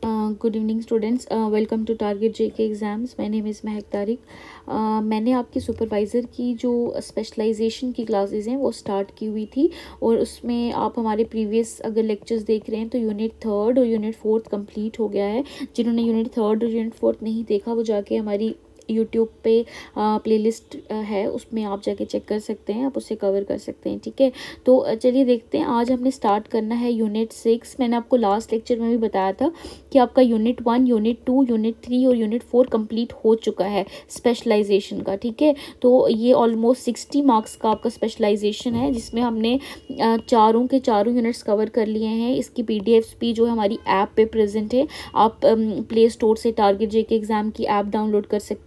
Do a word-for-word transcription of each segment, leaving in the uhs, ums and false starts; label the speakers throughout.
Speaker 1: Good evening students, welcome to target JK exams. My name is Mahak Tariq. uh, मैंने आपकी supervisor की जो specialisation की क्लासेस हैं वो स्टार्ट की हुई थी, और उसमें आप हमारे प्रीवियस अगर लेक्चर्स देख रहे हैं तो यूनिट थर्ड और यूनिट फोर्थ कंप्लीट हो गया है। जिन्होंने यूनिट थर्ड और यूनिट फोर्थ नहीं देखा वो जाके हमारी यूट्यूब पे प्लेलिस्ट है, उसमें आप जाके चेक कर सकते हैं, आप उससे कवर कर सकते हैं। ठीक है, तो चलिए देखते हैं। आज हमने स्टार्ट करना है यूनिट सिक्स। मैंने आपको लास्ट लेक्चर में भी बताया था कि आपका unit one, unit two, unit three और यूनिट फोर कंप्लीट हो चुका है स्पेशलाइजेशन का। ठीक है, तो ये ऑलमोस्ट सिक्सटी मार्क्स का आपका स्पेशलाइजेशन है, जिसमें हमने चारों के चारों यूनिट्स कवर कर लिए हैं। इसकी पी डी एफ भी जो है हमारी ऐप पे प्रेजेंट है। आप प्ले स्टोर से टारगेट जेके एग्ज़ाम की ऐप डाउनलोड कर सकते हैं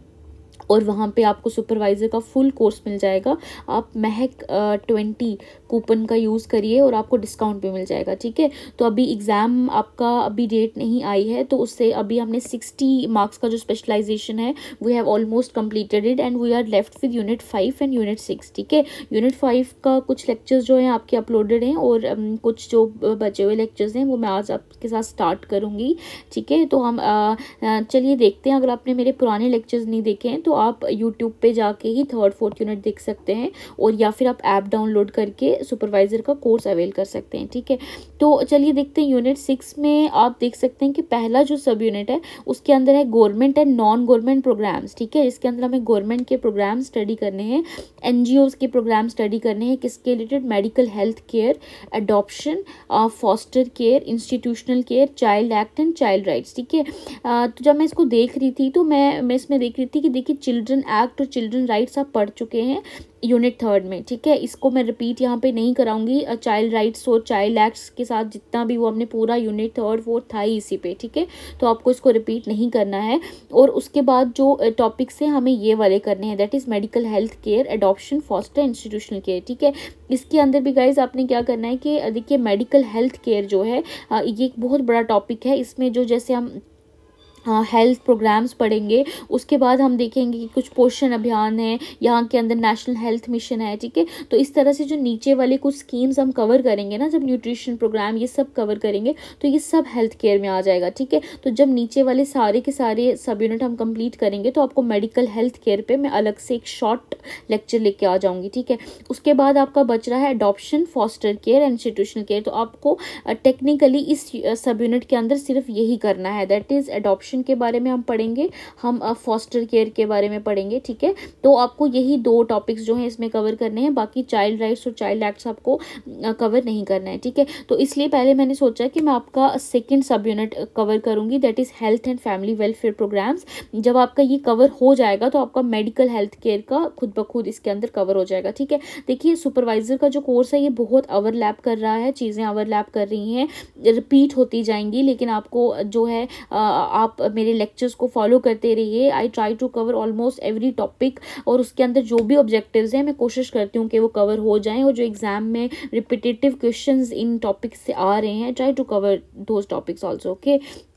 Speaker 1: और वहाँ पे आपको सुपरवाइज़र का फुल कोर्स मिल जाएगा। आप महक ट्वेंटी कूपन का यूज़ करिए और आपको डिस्काउंट भी मिल जाएगा। ठीक है, तो अभी एग्ज़ाम आपका अभी डेट नहीं आई है, तो उससे अभी हमने सिक्सटी मार्क्स का जो स्पेशलाइजेशन है we have almost completed it and we are left with unit five and unit six. ठीक है, यूनिट फाइव का कुछ लेक्चर्स जो हैं आपके अपलोडेड हैं और um, कुछ जो बचे हुए लेक्चर्स हैं वो मैं आज आपके साथ स्टार्ट करूँगी। ठीक है, तो हम चलिए देखते हैं। अगर आपने मेरे पुराने लेक्चर्स नहीं देखे हैं तो आप यूट्यूब पे जाके ही थर्ड फोर्थ यूनिट देख सकते हैं, और या फिर आप ऐप डाउनलोड करके सुपरवाइज़र का कोर्स अवेल कर सकते हैं। ठीक है, तो चलिए देखते हैं। यूनिट सिक्स में आप देख सकते हैं कि पहला जो सब यूनिट है उसके अंदर है government and non government programs. ठीक है, इसके अंदर हमें गवर्नमेंट के प्रोग्राम स्टडी करने हैं, एनजीओज के प्रोग्राम स्टडी करने हैं, किसके related, medical health care, adoption, foster care, institutional care, child act and child rights. ठीक है, तो जब मैं इसको देख रही थी तो मैं मैं इसमें देख रही थी कि देखिए चिल्ड्रन एक्ट और चिल्ड्रन राइट्स आप पढ़ चुके हैं यूनिट थर्ड में। ठीक है, इसको मैं रिपीट यहाँ पे नहीं कराऊंगी। चाइल्ड राइट्स और चाइल्ड एक्ट्स के साथ जितना भी वो हमने पूरा यूनिट थर्ड फोर्थ था ही इसी पे। ठीक है, तो आपको इसको रिपीट नहीं करना है। और उसके बाद जो टॉपिक्स हैं हमें ये वाले करने हैं, that is medical health care, adoption, foster, institutional care. ठीक है, इसके अंदर भी गाइज आपने क्या करना है कि देखिए मेडिकल हेल्थ केयर जो है ये एक बहुत बड़ा टॉपिक है। इसमें जो जैसे हम हाँ हेल्थ प्रोग्राम्स पढ़ेंगे, उसके बाद हम देखेंगे कि कुछ पोषण अभियान है, यहाँ के अंदर नेशनल हेल्थ मिशन है। ठीक है, तो इस तरह से जो नीचे वाले कुछ स्कीम्स हम कवर करेंगे ना, जब न्यूट्रिशन प्रोग्राम ये सब कवर करेंगे तो ये सब हेल्थ केयर में आ जाएगा। ठीक है, तो जब नीचे वाले सारे के सारे सब यूनिट हम कंप्लीट करेंगे तो आपको मेडिकल हेल्थ केयर पे मैं अलग से एक शॉर्ट लेक्चर लेके आ जाऊँगी। ठीक है, उसके बाद आपका बच रहा है adoption, foster care, institutional care. तो आपको टेक्निकली इस सब यूनिट के अंदर सिर्फ यही करना है, दैट इज़ अडॉप्शन के बारे में हम पढ़ेंगे, हम फॉस्टर केयर के बारे में पढ़ेंगे। ठीक है, तो आपको यही दो टॉपिक्स जो हैं इसमें कवर करने हैं, बाकी चाइल्ड राइट्स और चाइल्ड एक्ट्स आपको कवर नहीं करना है। ठीक है, तो इसलिए पहले मैंने सोचा कि मैं आपका सेकंड सब यूनिट कवर करूंगी, that is health and family welfare programs. जब आपका ये कवर हो जाएगा तो आपका मेडिकल हेल्थ केयर का खुद ब खुद इसके अंदर कवर हो जाएगा। ठीक है, देखिए सुपरवाइजर का जो कोर्स है ये बहुत ओवरलैप कर रहा है, चीज़ें ओवरलैप कर रही हैं, रिपीट होती जाएंगी, लेकिन आपको जो है आप मेरे लेक्चर्स को फॉलो करते रहिए। I try to cover almost every topic, और उसके अंदर जो भी ऑब्जेक्टिव्स हैं मैं कोशिश करती हूँ कि वो कवर हो जाएं, और जो एग्जाम में रिपीटेटिव क्वेश्चंस इन टॉपिक्स से आ रहे हैं try to cover those topics also. Okay,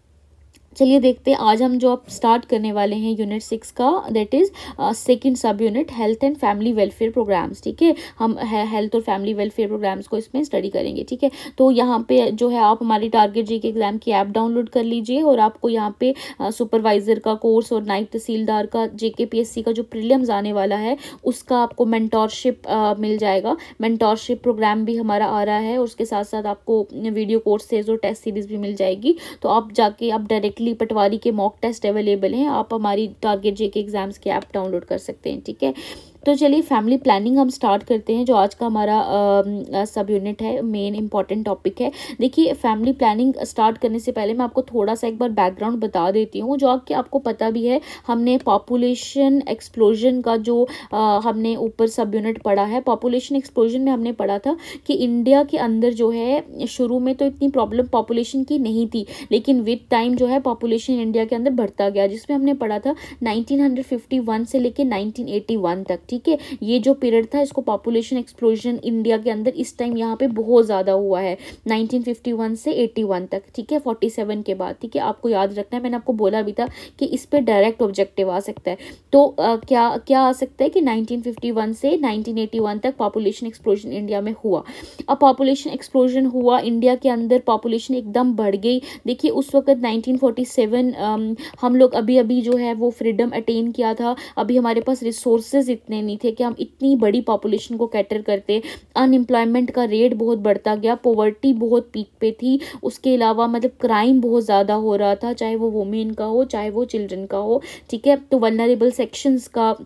Speaker 1: चलिए देखते हैं। आज हम जो आप स्टार्ट करने वाले हैं यूनिट सिक्स का, that is second sub unit health and family welfare programs. ठीक है, हम हेल्थ और फैमिली वेलफेयर प्रोग्राम्स को इसमें स्टडी करेंगे। ठीक है, तो यहाँ पे जो है आप हमारी टारगेट जेके एग्जाम की ऐप डाउनलोड कर लीजिए, और आपको यहाँ पे सुपरवाइजर का कोर्स और नायब तहसीलदार का जेके पीएससी का जो प्रीलिम्स आने वाला है उसका आपको मेंटोरशिप मिल जाएगा। मेंटोरशिप प्रोग्राम भी हमारा आ रहा है, और उसके साथ साथ आपको वीडियो कोर्सेज और टेस्ट सीरीज भी मिल जाएगी। तो आप जाके आप डायरेक्टली पटवारी के मॉक टेस्ट अवेलेबल हैं, आप हमारी टारगेट जेके एग्जाम्स की ऐप डाउनलोड कर सकते हैं। ठीक है, तो चलिए फैमिली प्लानिंग हम स्टार्ट करते हैं, जो आज का हमारा सब यूनिट है, मेन इंपॉर्टेंट टॉपिक है। देखिए फैमिली प्लानिंग स्टार्ट करने से पहले मैं आपको थोड़ा सा एक बार बैकग्राउंड बता देती हूँ, जो आपके आपको पता भी है। हमने पॉपुलेशन एक्सप्लोजन का जो आ, हमने ऊपर सब यूनिट पढ़ा है, पॉपुलेशन एक्सप्लोजन में हमने पढ़ा था कि इंडिया के अंदर जो है शुरू में तो इतनी प्रॉब्लम पॉपुलेशन की नहीं थी, लेकिन विद टाइम जो है पॉपुलेशन इंडिया के अंदर बढ़ता गया, जिसमें हमने पढ़ा था नाइनटीन फिफ्टी वन से लेकर नाइनटीन एटी वन तक। ठीक है। ये जो पीरियड था इसको पॉपुलेशन एक्सप्लोजन इंडिया के अंदर इस टाइम यहाँ पे बहुत ज़्यादा हुआ है, नाइनटीन फिफ्टी वन से एटी वन तक, ठीक है, फोर्टी सेवन के बाद, ठीक है। आपको याद रखना है, मैंने आपको बोला भी था कि इस पे डायरेक्ट ऑब्जेक्टिव आ सकता है। तो आ, क्या क्या आ सकता है कि नाइनटीन फिफ्टी वन से नाइनटीन एटी वन तक पॉपुलेशन एक्सप्लोजन इंडिया में हुआ। अब पॉपुलेशन एक्सप्लोजन हुआ इंडिया के अंदर, पॉपुलेशन एकदम बढ़ गई। देखिए उस वक्त नाइनटीन फोर्टी सेवन हम लोग अभी अभी जो है वो फ्रीडम अटेन किया था, अभी हमारे पास रिसोर्सेज इतने नहीं थे कि हम इतनी बड़ी पॉपुलेशन को कैटर करते। अनएम्प्लॉयमेंट का रेट बहुत बढ़ता गया, पॉवर्टी बहुत पीक पे थी, उसके अलावा मतलब क्राइम बहुत ज़्यादा हो रहा था, चाहे वो वुमेन का हो चाहे वो चिल्ड्रन का हो, ठीक है। तो वल्नरेबल सेक्शंस का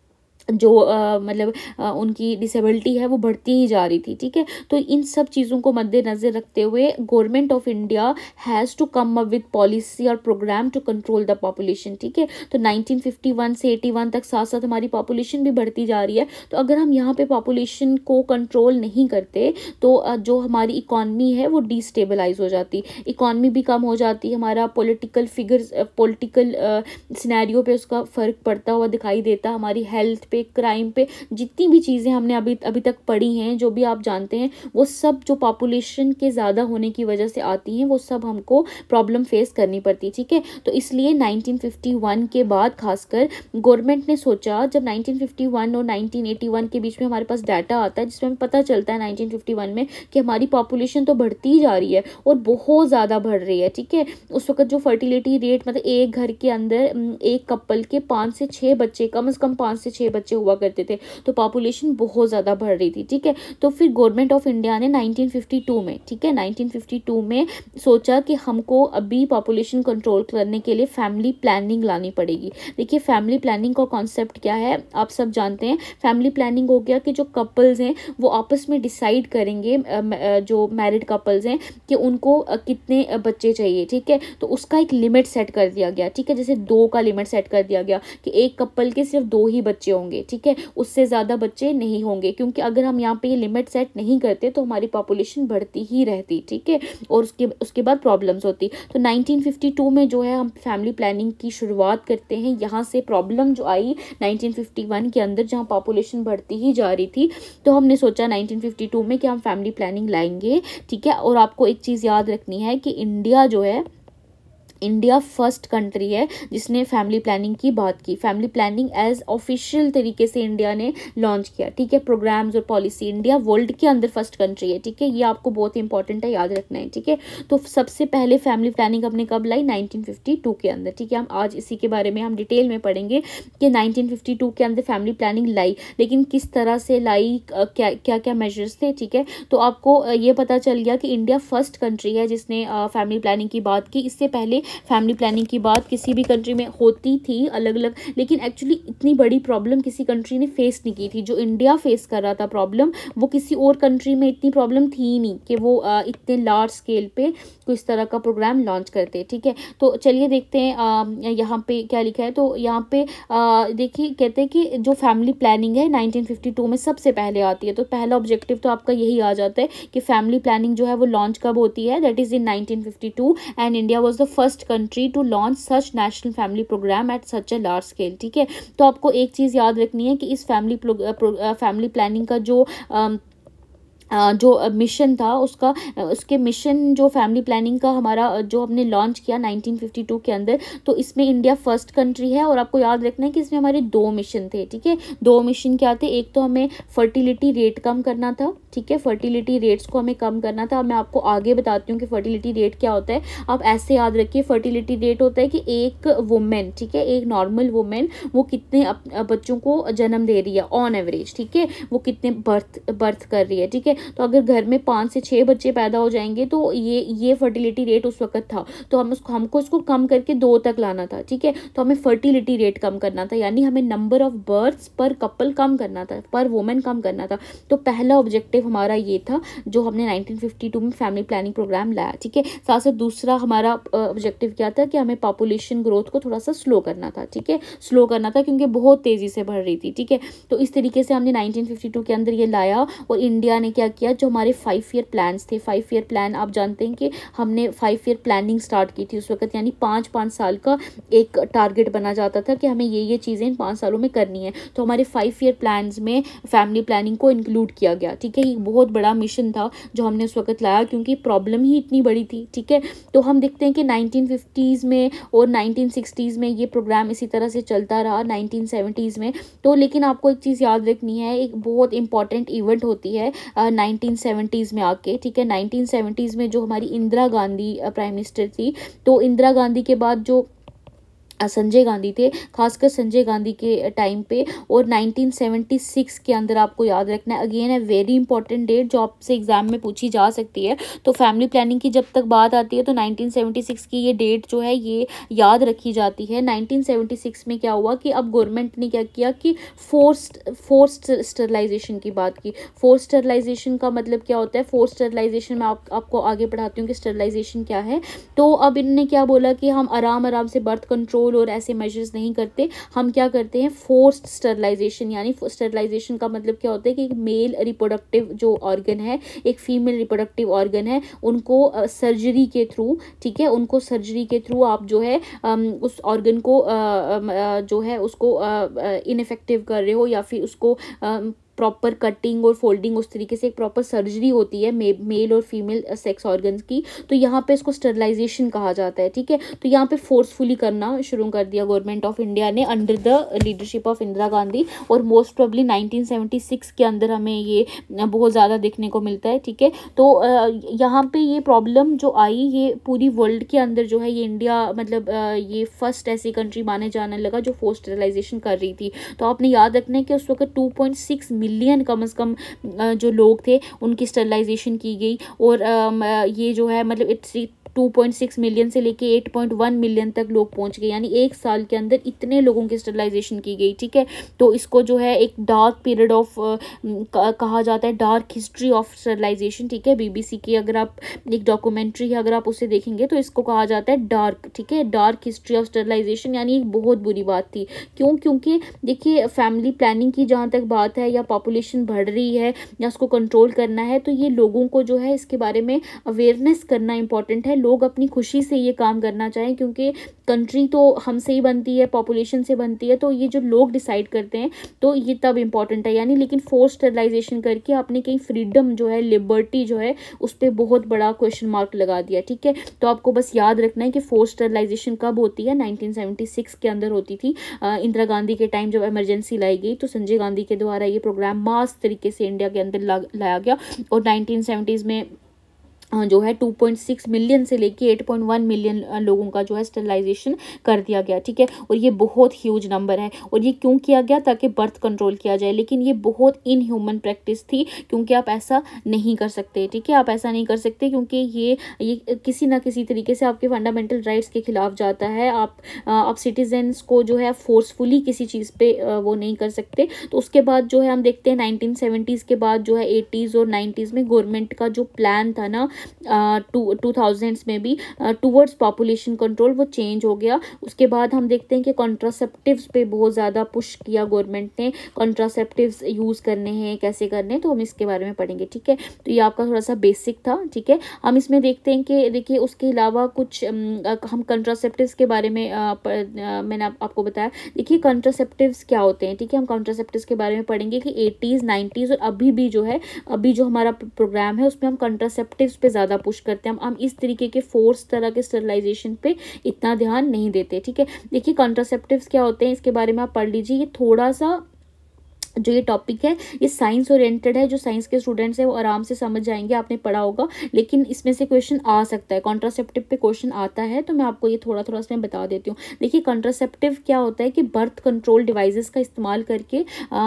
Speaker 1: जो आ, मतलब आ, उनकी डिसेबिलिटी है वो बढ़ती ही जा रही थी, ठीक है। तो इन सब चीज़ों को मद्देनज़र रखते हुए government of India has to come up with policy और program to control the population, ठीक है। तो नाइनटीन फिफ्टी वन से एटी वन तक साथ साथ हमारी पॉपुलेशन भी बढ़ती जा रही है। तो अगर हम यहाँ पे पॉपुलेशन को कंट्रोल नहीं करते तो आ, जो हमारी इकॉनमी है वो डिस्टेबलाइज हो जाती, इकॉनमी भी कम हो जाती, हमारा पॉलिटिकल फिगर्स पॉलिटिकल सिनेरियो पे उसका फ़र्क पड़ता हुआ दिखाई देता, हमारी हेल्थ पे, क्राइम पे, जितनी भी चीज़ें हमने अभी अभी तक पढ़ी हैं, जो भी आप जानते हैं, वो सब जो पॉपुलेशन के ज़्यादा होने की वजह से आती हैं, वो सब हमको प्रॉब्लम फेस करनी पड़ती है, ठीक है। तो इसलिए नाइनटीन फिफ्टी वन के बाद खासकर गवर्नमेंट ने सोचा, जब नाइनटीन फिफ्टी वन और नाइनटीन एटी वन के बीच में हमारे पास डाटा आता है जिसमें हमें पता चलता है नाइनटीन फिफ्टी वन में कि हमारी पॉपुलेशन तो बढ़ती ही जा रही है और बहुत ज़्यादा बढ़ रही है, ठीक है। उस वक्त जो फर्टिलिटी रेट, मतलब एक घर के अंदर एक कपल के पाँच से छः बच्चे, कम से कम पाँच से छः बच्चे हुआ करते थे, तो पॉपुलेशन बहुत ज़्यादा बढ़ रही थी, ठीक है। तो फिर गवर्नमेंट ऑफ इंडिया ने नाइनटीन फिफ्टी टू में, ठीक है, नाइनटीन फिफ्टी टू में सोचा कि हमको अभी पॉपुलेशन कंट्रोल करने के लिए फैमिली प्लानिंग लानी पड़ेगी। देखिए फैमिली प्लानिंग का कॉन्सेप्ट क्या है आप सब जानते हैं। फैमिली प्लानिंग हो गया कि जो कपल्स हैं वो आपस में डिसाइड करेंगे, जो मैरिड कपल्स हैं, कि उनको कितने बच्चे चाहिए, ठीक है। तो उसका एक लिमिट सेट कर दिया गया, ठीक है, जैसे दो का लिमिट सेट कर दिया गया कि एक कपल के सिर्फ दो ही बच्चे होंगे, ठीक है, उससे ज़्यादा बच्चे नहीं होंगे, क्योंकि अगर हम यहाँ पे ये लिमिट सेट नहीं करते तो हमारी पॉपुलेशन बढ़ती ही रहती, ठीक है, और उसके उसके बाद प्रॉब्लम्स होती। तो नाइनटीन फिफ्टी टू में जो है हम फैमिली प्लानिंग की शुरुआत करते हैं। यहाँ से प्रॉब्लम जो आई नाइनटीन फिफ्टी वन के अंदर, जहाँ पॉपुलेशन बढ़ती ही जा रही थी, तो हमने सोचा नाइनटीन फिफ्टी टू में कि हम फैमिली प्लानिंग लाएंगे, ठीक है। और आपको एक चीज़ याद रखनी है कि इंडिया जो है, इंडिया फर्स्ट कंट्री है जिसने फैमिली प्लानिंग की बात की। फैमिली प्लानिंग एज ऑफिशियल तरीके से इंडिया ने लॉन्च किया, ठीक है, प्रोग्राम्स और पॉलिसी। इंडिया वर्ल्ड के अंदर फर्स्ट कंट्री है, ठीक है, ये आपको बहुत इंपॉर्टेंट है, याद रखना है, ठीक है। तो सबसे पहले फैमिली प्लानिंग हमने कब लाई? नाइनटीन फिफ्टी टू के अंदर, ठीक है। हम आज इसी के बारे में हम डिटेल में पढ़ेंगे कि नाइनटीन फिफ्टी टू के अंदर फैमिली प्लानिंग लाई, लेकिन किस तरह से लाई, क्या क्या क्या मेजर्स थे, ठीक है। तो आपको ये पता चल गया कि इंडिया फर्स्ट कंट्री है जिसने फैमिली प्लानिंग की बात की। इससे पहले फैमिली प्लानिंग की बात किसी भी कंट्री में होती थी अलग अलग, लेकिन एक्चुअली इतनी बड़ी प्रॉब्लम किसी कंट्री ने फेस नहीं की थी। जो इंडिया फेस कर रहा था प्रॉब्लम, वो किसी और कंट्री में इतनी प्रॉब्लम थी ही नहीं कि वो आ, इतने लार्ज स्केल पे कोई इस तरह का प्रोग्राम लॉन्च करते, ठीक है। तो चलिए देखते हैं यहाँ पे क्या लिखा है। तो यहाँ पे देखिए कहते हैं कि जो फैमिली प्लानिंग है नाइनटीन फिफ्टी टू में सबसे पहले आती है। तो पहला ऑब्जेक्टिव तो आपका यही आ जाता है कि फैमिली प्लानिंग जो है वो लॉन्च कब होती है, that is in nineteen fifty two, and India was the first country to launch such national family program at such a large scale, ठीक है। तो आपको एक चीज़ याद रखनी है कि इस फैमिली फैमिली प्लानिंग का जो जो मिशन था, उसका उसके मिशन जो फैमिली प्लानिंग का हमारा जो हमने लॉन्च किया नाइनटीन फिफ्टी टू के अंदर, तो इसमें इंडिया फर्स्ट कंट्री है। और आपको याद रखना है कि इसमें हमारे दो मिशन थे, ठीक है। दो मिशन क्या थे? एक तो हमें फर्टिलिटी रेट कम करना था, ठीक है, फर्टिलिटी रेट्स को हमें कम करना था। मैं आपको आगे बताती हूँ कि फर्टिलिटी रेट क्या होता है। आप ऐसे याद रखिए, फर्टिलिटी रेट होता है कि एक वुमेन, ठीक है, एक नॉर्मल वुमेन वो कितने बच्चों को जन्म दे रही है ऑन एवरेज, ठीक है, वो कितने बर्थ बर्थ कर रही है, ठीक है। तो अगर घर में पाँच से छः बच्चे पैदा हो जाएंगे तो ये ये फर्टिलिटी रेट उस वक्त था, तो हम उसको हमको इसको कम करके दो तक लाना था, ठीक है। तो हमें फर्टिलिटी रेट कम करना था, यानी हमें number of births per couple कम करना था, पर वुमेन कम करना था। तो पहला ऑब्जेक्टिव ऑब्जेक्टिव हमारा ये था जो हमने नाइनटीन फिफ्टी टू में फैमिली प्लानिंग प्रोग्राम लाया, ठीक है। साथ साथ दूसरा हमारा ऑब्जेक्टिव क्या था कि हमें पॉपुलेशन ग्रोथ को थोड़ा सा स्लो करना था, ठीक है, स्लो करना था क्योंकि बहुत तेज़ी से बढ़ रही थी, ठीक है। तो इस तरीके से हमने नाइनटीन फिफ्टी टू के अंदर ये लाया और इंडिया ने क्या किया, जो हमारे फाइव ईयर प्लान्स थे, फाइव ईयर प्लान आप जानते हैं कि हमने फाइव ईयर प्लानिंग स्टार्ट की थी उस वक्त, यानी पाँच पाँच साल का एक टारगेट बना जाता था कि हमें ये ये चीज़ें इन पाँच सालों में करनी है। तो हमारे फाइव ईयर प्लान्स में फैमिली प्लानिंग को इंक्लूड किया गया, ठीक है। ये बहुत बड़ा मिशन था जो हमने उस वक्त लाया क्योंकि प्रॉब्लम ही इतनी बड़ी थी, ठीक है। तो हम देखते हैं कि नाइनटीन फिफ्टीज़ में और नाइनटीन सिक्सटीज़ में ये प्रोग्राम इसी तरह से चलता रहा, नाइनटीन सेवेंटीज़ में। तो लेकिन आपको एक चीज़ याद रखनी है, एक बहुत इंपॉर्टेंट इवेंट होती है नाइनटीन सेवेंटीज़ में आके, ठीक है। नाइनटीन सेवेंटीज़ में जो हमारी इंदिरा गांधी प्राइम मिनिस्टर थी, तो इंदिरा गांधी के बाद जो संजय गांधी थे, खासकर संजय गांधी के टाइम पे, और नाइनटीन सेवेंटी सिक्स के अंदर आपको याद रखना है, अगेन है वेरी इंपॉर्टेंट डेट जो आपसे एग्जाम में पूछी जा सकती है। तो फैमिली प्लानिंग की जब तक बात आती है तो नाइनटीन सेवेंटी सिक्स की ये डेट जो है ये याद रखी जाती है। नाइनटीन सेवेंटी सिक्स में क्या हुआ कि अब गवर्नमेंट ने क्या किया कि फोर्स्ड फोर्स्ड स्टरलाइजेशन की बात की। फोर्स्ड स्टरलाइजेशन का मतलब क्या होता है, फोर्स्ड स्टरलाइजेशन में आप, आपको आगे पढ़ाती हूँ कि स्टरलाइजेशन क्या है। तो अब इन्होंने क्या बोला कि हम आराम आराम से बर्थ कंट्रोल और ऐसे मेजर्स नहीं करते, हम क्या करते हैं फोर्स्ड स्टरलाइजेशन। यानी स्टरलाइजेशन का मतलब क्या होता है कि एक मेल रिप्रोडक्टिव जो ऑर्गन है, एक फीमेल रिप्रोडक्टिव ऑर्गन है, उनको सर्जरी के थ्रू, ठीक है, उनको सर्जरी के थ्रू आप जो है उस ऑर्गन को जो है उसको इनफेक्टिव कर रहे हो या फिर उसको प्रॉपर कटिंग और फोल्डिंग, उस तरीके से एक प्रॉपर सर्जरी होती है मे, मेल और फीमेल सेक्स ऑर्गन्स की। तो यहाँ पे इसको स्टरलाइजेशन कहा जाता है, ठीक है। तो यहाँ पे फोर्सफुली करना शुरू कर दिया गवर्नमेंट ऑफ इंडिया ने under the leadership of Indira Gandhi, और most probably nineteen seventy six के अंदर हमें ये बहुत ज़्यादा देखने को मिलता है, ठीक है। तो यहाँ पे ये प्रॉब्लम जो आई ये पूरी वर्ल्ड के अंदर जो है ये इंडिया मतलब ये फर्स्ट ऐसी कंट्री माने जाने लगा जो फोर्स स्टरलाइजेशन कर रही थी। तो आपने याद रखना है कि उस वक्त टू पॉइंट सिक्स मिलियन कम से कम जो लोग थे उनकी स्टरलाइजेशन की गई, और ये जो है मतलब it's two point six million से लेके एट पॉइंट वन मिलियन तक लोग पहुंच गए, यानी एक साल के अंदर इतने लोगों की स्टरलाइजेशन की गई, ठीक है। तो इसको जो है एक डार्क पीरियड ऑफ कहा जाता है, डार्क हिस्ट्री ऑफ स्टरलाइजेशन, ठीक है। बीबीसी की अगर आप एक डॉक्यूमेंट्री है अगर आप उसे देखेंगे तो इसको कहा जाता है डार्क, ठीक है, डार्क हिस्ट्री ऑफ स्टरलाइजेशन, यानी एक बहुत बुरी बात थी। क्यों? क्योंकि देखिए फैमिली प्लानिंग की जहाँ तक बात है या पॉपुलेशन बढ़ रही है या उसको कंट्रोल करना है, तो ये लोगों को जो है इसके बारे में अवेयरनेस करना इंपॉर्टेंट है। लोग अपनी खुशी से ये काम करना चाहें क्योंकि कंट्री तो हमसे ही बनती है, पॉपुलेशन से बनती है, तो ये जो लोग डिसाइड करते हैं तो ये तब इम्पॉर्टेंट है। यानी लेकिन फोर्स स्टरलाइजेशन करके आपने कहीं फ्रीडम जो है, लिबर्टी जो है, उस पर बहुत बड़ा क्वेश्चन मार्क लगा दिया, ठीक है। तो आपको बस याद रखना है कि फोर्स स्टरलाइजेशन कब होती है, नाइनटीन सेवेंटी सिक्स के अंदर होती थी। इंदिरा गांधी के टाइम जब इमरजेंसी लाई गई तो संजय गांधी के द्वारा ये प्रोग्राम मास तरीके से इंडिया के अंदर लाया गया, और नाइनटीन सेवेंटीज़ में जो है टू पॉइंट सिक्स मिलियन से लेके एट पॉइंट वन मिलियन लोगों का जो है स्टरलाइजेशन कर दिया गया, ठीक है। और ये बहुत ह्यूज नंबर है, और ये क्यों किया गया? ताकि बर्थ कंट्रोल किया जाए, लेकिन ये बहुत इनह्यूमन प्रैक्टिस थी क्योंकि आप ऐसा नहीं कर सकते, ठीक है। आप ऐसा नहीं कर सकते क्योंकि ये ये किसी ना किसी तरीके से आपके फंडामेंटल राइट्स के खिलाफ जाता है। आप आप सिटीजन्स को जो है फोर्सफुली किसी चीज़ पे वो नहीं कर सकते। तो उसके बाद जो है हम देखते हैं नाइनटीन सेवेंटीज़ के बाद जो है एटीज़ और नाइन्टीज़ में गवर्नमेंट का जो प्लान था ना टू टू थाउजेंड्स में भी टूवर्ड्स पॉपुलेशन कंट्रोल, वो चेंज हो गया। उसके बाद हम देखते हैं कि कॉन्ट्रासेप्टिव्स पे बहुत ज़्यादा पुश किया गवर्नमेंट ने, कॉन्ट्रासेप्टिव्स यूज़ करने हैं, कैसे करने हैं, तो हम इसके बारे में पढ़ेंगे, ठीक है। तो ये आपका थोड़ा सा बेसिक था, ठीक है। हम इसमें देखते हैं कि देखिए उसके अलावा कुछ हम कॉन्ट्रासेप्टिव्स के बारे में आ, आ, मैंने आप, आपको बताया। देखिए कॉन्ट्रासेप्टिव्स क्या होते हैं, ठीक है। हम कॉन्ट्रासेप्टिव्स के बारे में पढ़ेंगे कि एटीज़ नाइन्टीज़ और अभी भी जो है अभी जो हमारा प्रोग्राम है उसमें हम कॉन्ट्रासेप्टिव्स पे ज़्यादा पुश करते हैं। हम हम इस तरीके के फोर्स तरह के स्टरलाइजेशन पे इतना ध्यान नहीं देते, ठीक है। देखिए कॉन्ट्रासेप्टिव्स क्या होते हैं इसके बारे में आप पढ़ लीजिए। ये थोड़ा सा जो ये टॉपिक है ये साइंस ओरिएंटेड है, जो साइंस के स्टूडेंट्स हैं वो आराम से समझ जाएंगे, आपने पढ़ा होगा, लेकिन इसमें से क्वेश्चन आ सकता है, कॉन्ट्रासेप्टिव पे क्वेश्चन आता है, तो मैं आपको ये थोड़ा थोड़ा इसमें बता देती हूँ। देखिए कॉन्ट्रासेप्टिव क्या होता है कि बर्थ कंट्रोल डिवाइसेस का इस्तेमाल करके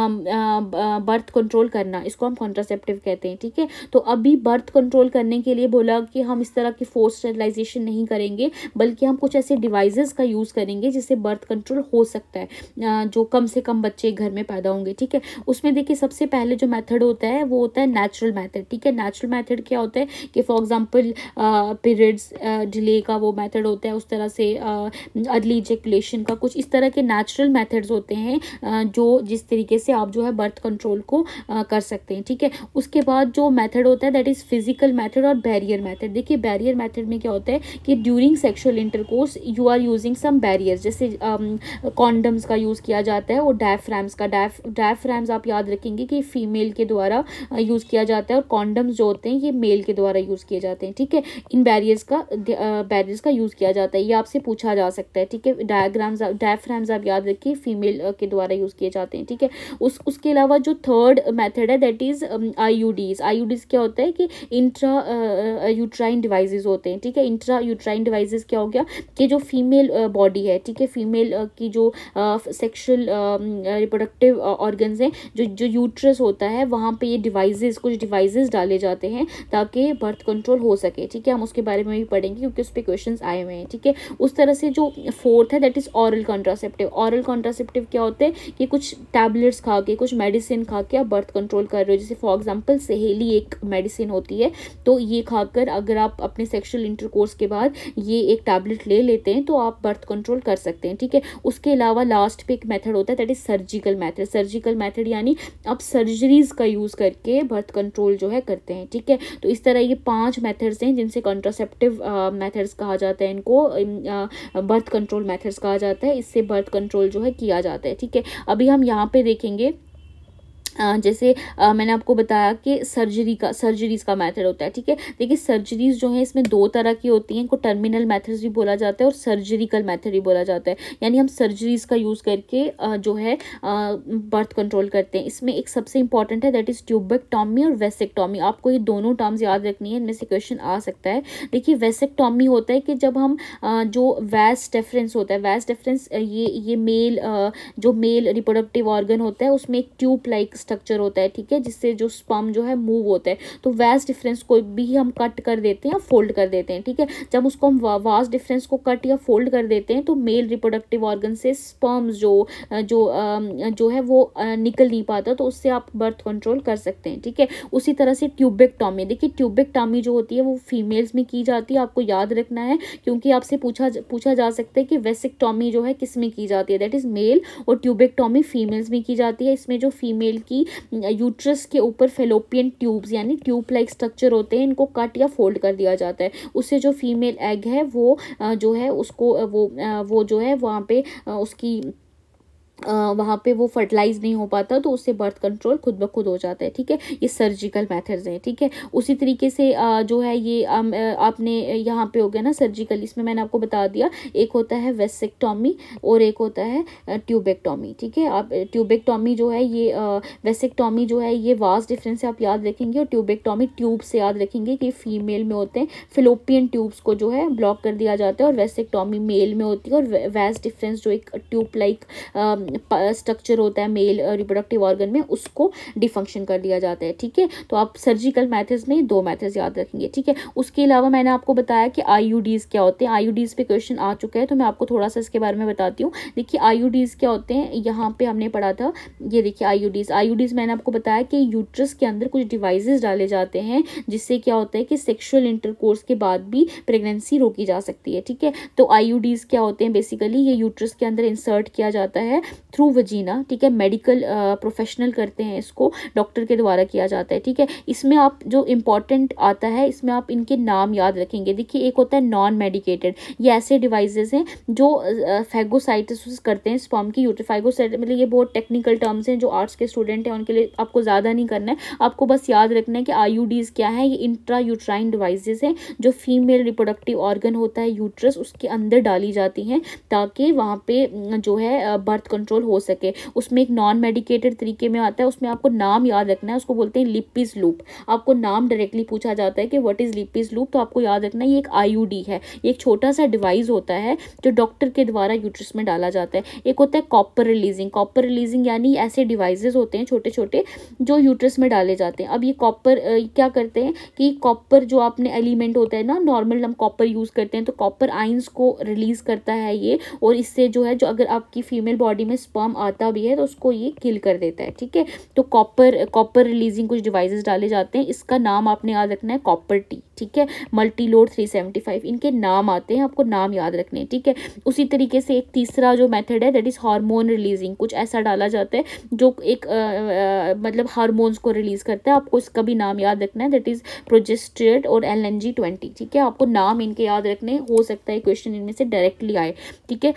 Speaker 1: बर्थ कंट्रोल करना, इसको हम कॉन्ट्रासेप्टिव कहते हैं, ठीक है। तो अभी बर्थ कंट्रोल करने के लिए बोला कि हम इस तरह की फोर्स स्टरलाइजेशन नहीं करेंगे, बल्कि हम कुछ ऐसे डिवाइसेस का यूज़ करेंगे जिससे बर्थ कंट्रोल हो सकता है, जो कम से कम बच्चे घर में पैदा होंगे, ठीक है। ठीक है। उसमें देखिए सबसे पहले जो मेथड होता है वो होता है नेचुरल मेथड, ठीक है। नेचुरल मेथड क्या होता है कि फॉर एग्जांपल पीरियड्स डिले का वो मेथड होता है, उस तरह से अर्ली इजैकुलेशन का, कुछ इस तरह के नेचुरल मेथड्स होते हैं uh, जो जिस तरीके से आप जो है बर्थ कंट्रोल को uh, कर सकते हैं, ठीक है। उसके बाद जो मेथड होता है दैट इज फिजिकल मेथड और बैरियर मेथड। देखिए बैरियर मेथड में क्या होता है कि during sexual intercourse you are using some barriers, जैसे कॉन्डम्स um, का यूज़ किया जाता है और डायफ्राम्स का। डायफ डायफ्राम्स आप याद रखेंगे कि फीमेल के द्वारा यूज़ किया जाता है और कॉन्डम्स जो होते हैं ये मेल के द्वारा यूज़ किए जाते हैं, ठीक है। इन बैरियर्स का बैरियर्स का यूज़ किया जाता है, ये आपसे पूछा जा सकता है, ठीक है। डायग्राम्स डायफ्राम्स आप याद रखिए फीमेल के द्वारा यूज़ किए जाते हैं, ठीक है। उस उसके अलावा जो थर्ड मेथड है दैट इज़ आईयूडीज। आईयूडीज क्या होता है कि इंट्रा यूट्राइन डिवाइसेस होते हैं, ठीक है। इंट्रा यूट्राइन डिवाइसेस क्या हो गया कि जो फीमेल बॉडी है, ठीक है, फीमेल की जो सेक्सुअल रिप्रोडक्टिव ऑर्गन्स हैं, जो जो यूट्रस होता है वहाँ पे ये डिवाइसेस कुछ डिवाइसेस डाले जाते हैं ताकि बर्थ कंट्रोल हो सके, ठीक है। हम उसके बारे में भी पढ़ेंगे क्योंकि उस पर क्वेश्चंस आए हुए हैं, ठीक है। उस तरह से जो फोर्थ है that is oral contraceptive. Oral contraceptive क्या होते हैं कि कुछ टैबलेट्स खा के, कुछ मेडिसिन खा के आप बर्थ कंट्रोल कर रहे हो, जैसे फॉर एग्जांपल सहेली एक मेडिसिन होती है, तो ये खाकर अगर आप अपने सेक्सुअल इंटरकोर्स के बाद ये एक टैबलेट ले लेते हैं तो आप बर्थ कंट्रोल कर सकते हैं, ठीक है। उसके अलावा लास्ट पे एक मेथड होता है that is surgical method. Surgical method यानी आप सर्जरीज का यूज़ करके बर्थ कंट्रोल जो है करते हैं, ठीक है। तो इस तरह ये पांच मेथड्स हैं जिनसे कॉन्ट्रासेप्टिव मेथड्स कहा जाता है, इनको बर्थ कंट्रोल मेथड्स कहा जाता है, इससे बर्थ कंट्रोल जो है किया जाता है, ठीक है। अभी हम यहाँ पे देखेंगे आ, जैसे आ, मैंने आपको बताया कि सर्जरी का सर्जरीज का मेथड होता है, ठीक है। देखिए सर्जरीज जो है इसमें दो तरह की होती हैं, इनको टर्मिनल मेथड्स भी बोला जाता है और सर्जरिकल मेथड भी बोला जाता है, यानी हम सर्जरीज का यूज़ करके आ, जो है बर्थ कंट्रोल करते हैं। इसमें एक सबसे इंपॉर्टेंट है दैट इज ट्यूबेक्टॉमी और वेसेक्टॉमी। आपको ये दोनों टर्म्स याद रखनी है, इनमें से क्वेश्चन आ सकता है। देखिए वेसेक्टॉमी होता है कि जब हम आ, जो वैस डिफरेंस होता है, वैस डिफरेंस ये ये मेल आ, जो मेल रिप्रोडक्टिव ऑर्गन होता है उसमें एक ट्यूब लाइक स्ट्रक्चर होता है, ठीक है, जिससे जो स्पर्म जो है मूव होता है। तो वास्ट डिफरेंस को भी हम कट कर देते हैं या फोल्ड कर देते हैं, ठीक है। जब उसको हम वास्ट डिफरेंस को कट या फोल्ड कर देते हैं तो मेल रिप्रोडक्टिव ऑर्गन से स्पर्म्स जो जो जो है वो निकल नहीं पाता, तो उससे आप बर्थ कंट्रोल कर सकते हैं, ठीक है। उसी तरह से ट्यूबेक्टॉमी, देखिए ट्यूबेक्टॉमी जो होती है वो फीमेल्स में की जाती है, आपको याद रखना है क्योंकि आपसे पूछा पूछा जा सकता है कि वेसेक्टॉमी जो है किस में की जाती है, दैट इज मेल, और ट्यूबेक्टॉमी फीमेल्स में की जाती है। इसमें जो फीमेल की यूट्रस के ऊपर फेलोपियन ट्यूब्स यानी ट्यूब लाइक स्ट्रक्चर होते हैं, इनको कट या फोल्ड कर दिया जाता है। उससे जो फीमेल एग है वो जो है उसको वो वो जो है वहाँ पे उसकी वहाँ पे वो फर्टिलाइज नहीं हो पाता, तो उससे बर्थ कंट्रोल खुद ब खुद हो जाता है, ठीक है। ये सर्जिकल मेथड्स हैं, ठीक है। उसी तरीके से जो है ये आपने यहाँ पे हो गया ना सर्जिकल, इसमें मैंने आपको बता दिया एक होता है वेसेक्टॉमी और एक होता है ट्यूबेक्टॉमी, ठीक है। आप ट्यूबेक्टॉमी जो है ये वेसेक्टॉमी जो है ये वास्ट डिफरेंस से आप याद रखेंगे, और ट्यूबेक्टॉमी ट्यूब से याद रखेंगे कि फीमेल में होते हैं, फिलोपियन ट्यूब्स को जो है ब्लॉक कर दिया जाता है, और वेसेक्टॉमी मेल में होती है। और वास्ट डिफरेंस जो एक ट्यूब लाइक स्ट्रक्चर होता है मेल रिप्रोडक्टिव ऑर्गन में, उसको डिफंक्शन कर दिया जाता है, ठीक है। तो आप सर्जिकल मेथड्स में दो मेथड्स याद रखेंगे, ठीक है। उसके अलावा मैंने आपको बताया कि आईयूडीज क्या होते हैं, आईयूडीज पे क्वेश्चन आ चुका है तो मैं आपको थोड़ा सा इसके बारे में बताती हूँ। देखिए आईयूडीज क्या होते हैं, यहाँ पे हमने पढ़ा था, ये देखिए आईयूडीज आईयूडीज मैंने आपको बताया कि यूट्रस के अंदर कुछ डिवाइसेस डाले जाते हैं जिससे क्या होता है कि सेक्सुअल इंटरकोर्स के बाद भी प्रेगनेंसी रोकी जा सकती है, ठीक है। तो आईयूडीज क्या होते हैं, बेसिकली ये यूट्रस के अंदर इंसर्ट किया जाता है थ्रू वजीना, ठीक है। मेडिकल प्रोफेशनल करते हैं इसको, डॉक्टर के द्वारा किया जाता है, ठीक है। इसमें आप जो इम्पोर्टेंट आता है इसमें आप इनके नाम याद रखेंगे। देखिए एक होता है नॉन मेडिकेटेड, ये ऐसे डिवाइसेस हैं जो फैगोसाइटोसिस करते हैं स्पर्म की यूट्रस। फैगोसाइट मतलब ये बहुत टेक्निकल टर्म्स हैं, जो आर्ट्स के स्टूडेंट हैं उनके लिए आपको ज़्यादा नहीं करना है, आपको बस याद रखना है कि आईयूडीज क्या है। ये इंट्रा यूट्राइन डिवाइसेस हैं जो फीमेल रिप्रोडक्टिव ऑर्गन होता है यूट्रस, उसके अंदर डाली जाती हैं ताकि वहाँ पे जो है बर्थ कंट्रोल हो सके। उसमें एक नॉन मेडिकेटेड तरीके में आता है, उसमें आपको नाम याद रखना है, उसको बोलते हैं लिपिज लूप। आपको नाम डायरेक्टली पूछा जाता है कि व्हाट इज लिपिज लूप, तो आपको याद रखना है ये एक आईयूडी है, ये एक छोटा सा डिवाइस होता है जो डॉक्टर के द्वारा यूट्रस में डाला जाता है। एक होता है कॉपर रिलीजिंग, कॉपर रिलीजिंग यानी ऐसे डिवाइसेस होते हैं छोटे छोटे जो यूट्रस में डाले जाते हैं। अब ये कॉपर क्या करते हैं कि कॉपर जो आपने एलिमेंट होता है ना, नॉर्मल हम कॉपर यूज करते हैं, तो कॉपर आइंस को रिलीज करता है ये, और इससे जो है जो अगर आपकी फीमेल बॉडी में में स्पर्म आता भी है तो उसको ये किल कर देता है, ठीक है। तो कॉपर कॉपर रिलीजिंग कुछ डिवाइसेस डाले जाते हैं, इसका नाम आपने याद रखना है कॉपर टी, ठीक है। Multi load three seventy five, इनके नाम आते हैं, आपको नाम याद रखने हैं, ठीक है। उसी तरीके से एक तीसरा जो मेथड है दैट इज हार्मोन रिलीजिंग, कुछ ऐसा डाला जाता है जो एक आ, आ, मतलब हार्मोन्स को रिलीज करता है, आपको इसका भी नाम याद रखना है दैट इज प्रोजेस्टेरोन और एल एन जी ट्वेंटी, ठीक है। आपको नाम इनके याद रखने, हो सकता है क्वेश्चन इनमें से डायरेक्टली आए, ठीक है।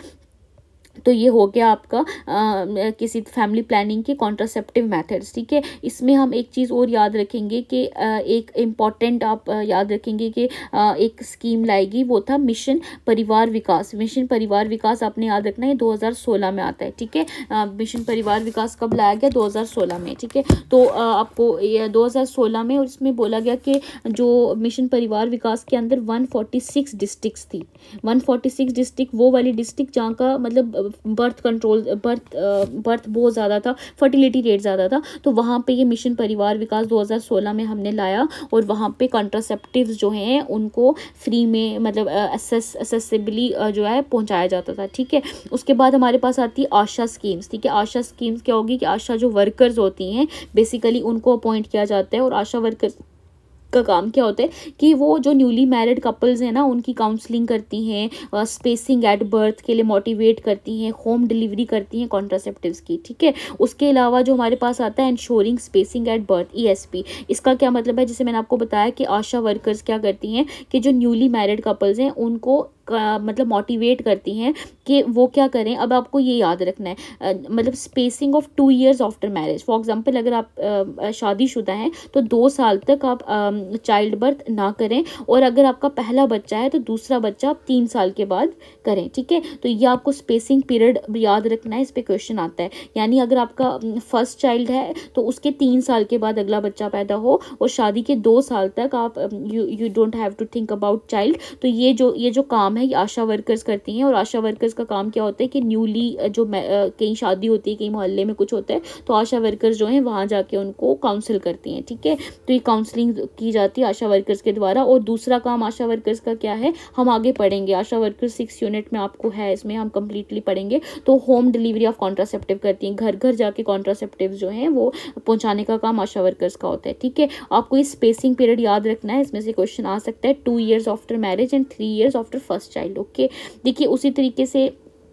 Speaker 1: तो ये हो गया आपका आ, किसी फैमिली प्लानिंग के कॉन्ट्रासेप्टिव मेथड्स, ठीक है। इसमें हम एक चीज़ और याद रखेंगे कि आ, एक इम्पॉर्टेंट आप आ, याद रखेंगे कि आ, एक स्कीम लाएगी, वो था मिशन परिवार विकास। मिशन परिवार विकास आपने याद रखना है दो हज़ार सोलह में आता है, ठीक है। मिशन परिवार विकास कब लाया गया? दो हज़ार सोलह में, ठीक है। तो आ, आपको ये दो हज़ार सोलह में, और इसमें बोला गया कि जो मिशन परिवार विकास के अंदर एक सौ छियालीस डिस्ट्रिक्ट्स थी। एक सौ छियालीस डिस्ट्रिक्ट वो वाली डिस्ट्रिक्ट जहाँ का मतलब बर्थ कंट्रोल बर्थ बर्थ बहुत ज़्यादा था, फर्टिलिटी रेट ज़्यादा था, तो वहाँ पे ये मिशन परिवार विकास दो हज़ार सोलह में हमने लाया, और वहाँ पे कॉन्ट्रासेप्टिव्स जो हैं उनको फ्री में मतलब एसेस एसेसिबली जो है पहुँचाया जाता था, ठीक है। उसके बाद हमारे पास आती है आशा स्कीम्स, ठीक है। आशा स्कीम्स क्या होगी कि आशा जो वर्कर्स होती हैं बेसिकली उनको अपॉइंट किया जाता है, और आशा वर्कर का काम क्या होता है कि वो जो न्यूली मैरिड कपल्स हैं ना उनकी काउंसलिंग करती हैं, स्पेसिंग एट बर्थ के लिए मोटिवेट करती हैं, होम डिलीवरी करती हैं कॉन्ट्रासेप्टिव्स की, ठीक है। उसके अलावा जो हमारे पास आता है ensuring spacing at birth, E S P, इसका क्या मतलब है? जैसे मैंने आपको बताया कि आशा वर्कर्स क्या करती हैं कि जो न्यूली मैरिड कपल्स हैं उनको का, मतलब मोटिवेट करती हैं कि वो क्या करें। अब आपको ये याद रखना है आ, मतलब spacing of two years after marriage. For example अगर आप शादीशुदा हैं तो दो साल तक आप चाइल्ड बर्थ ना करें, और अगर आपका पहला बच्चा है तो दूसरा बच्चा आप तीन साल के बाद करें, ठीक है। तो ये आपको स्पेसिंग पीरियड याद रखना है, इस पे क्वेश्चन आता है। यानी अगर आपका फर्स्ट चाइल्ड है तो उसके तीन साल के बाद अगला बच्चा पैदा हो, और शादी के दो साल तक आप you you don't have to think about child. तो ये जो ये जो काम है ये आशा वर्कर्स करती हैं, और आशा वर्कर्स का काम क्या होता है कि न्यूली जो कहीं शादी होती है, कहीं मोहल्ले में कुछ होता है, तो आशा वर्कर्स जो हैं वहाँ जाके उनको काउंसिल करती हैं, ठीक है। तो ये काउंसलिंग की जाती है आशा वर्कर्स के द्वारा। और दूसरा काम आशा वर्कर्स का क्या है, हम आगे पढ़ेंगे, आशा वर्कर्स सिक्स यूनिट में आपको है, इसमें हम कंप्लीटली पढ़ेंगे। तो होम डिलीवरी ऑफ कॉन्ट्रासेप्टिव करती हैं, घर घर जाके कॉन्ट्रासेप्टिव जो हैं वो पहुँचाने का काम आशा वर्कर्स का होता है, ठीक है। आपको ये स्पेसिंग पीरियड याद रखना है, इसमें से क्वेश्चन आ सकता है two years after marriage and three years after first child, okay. देखिए उसी तरीके से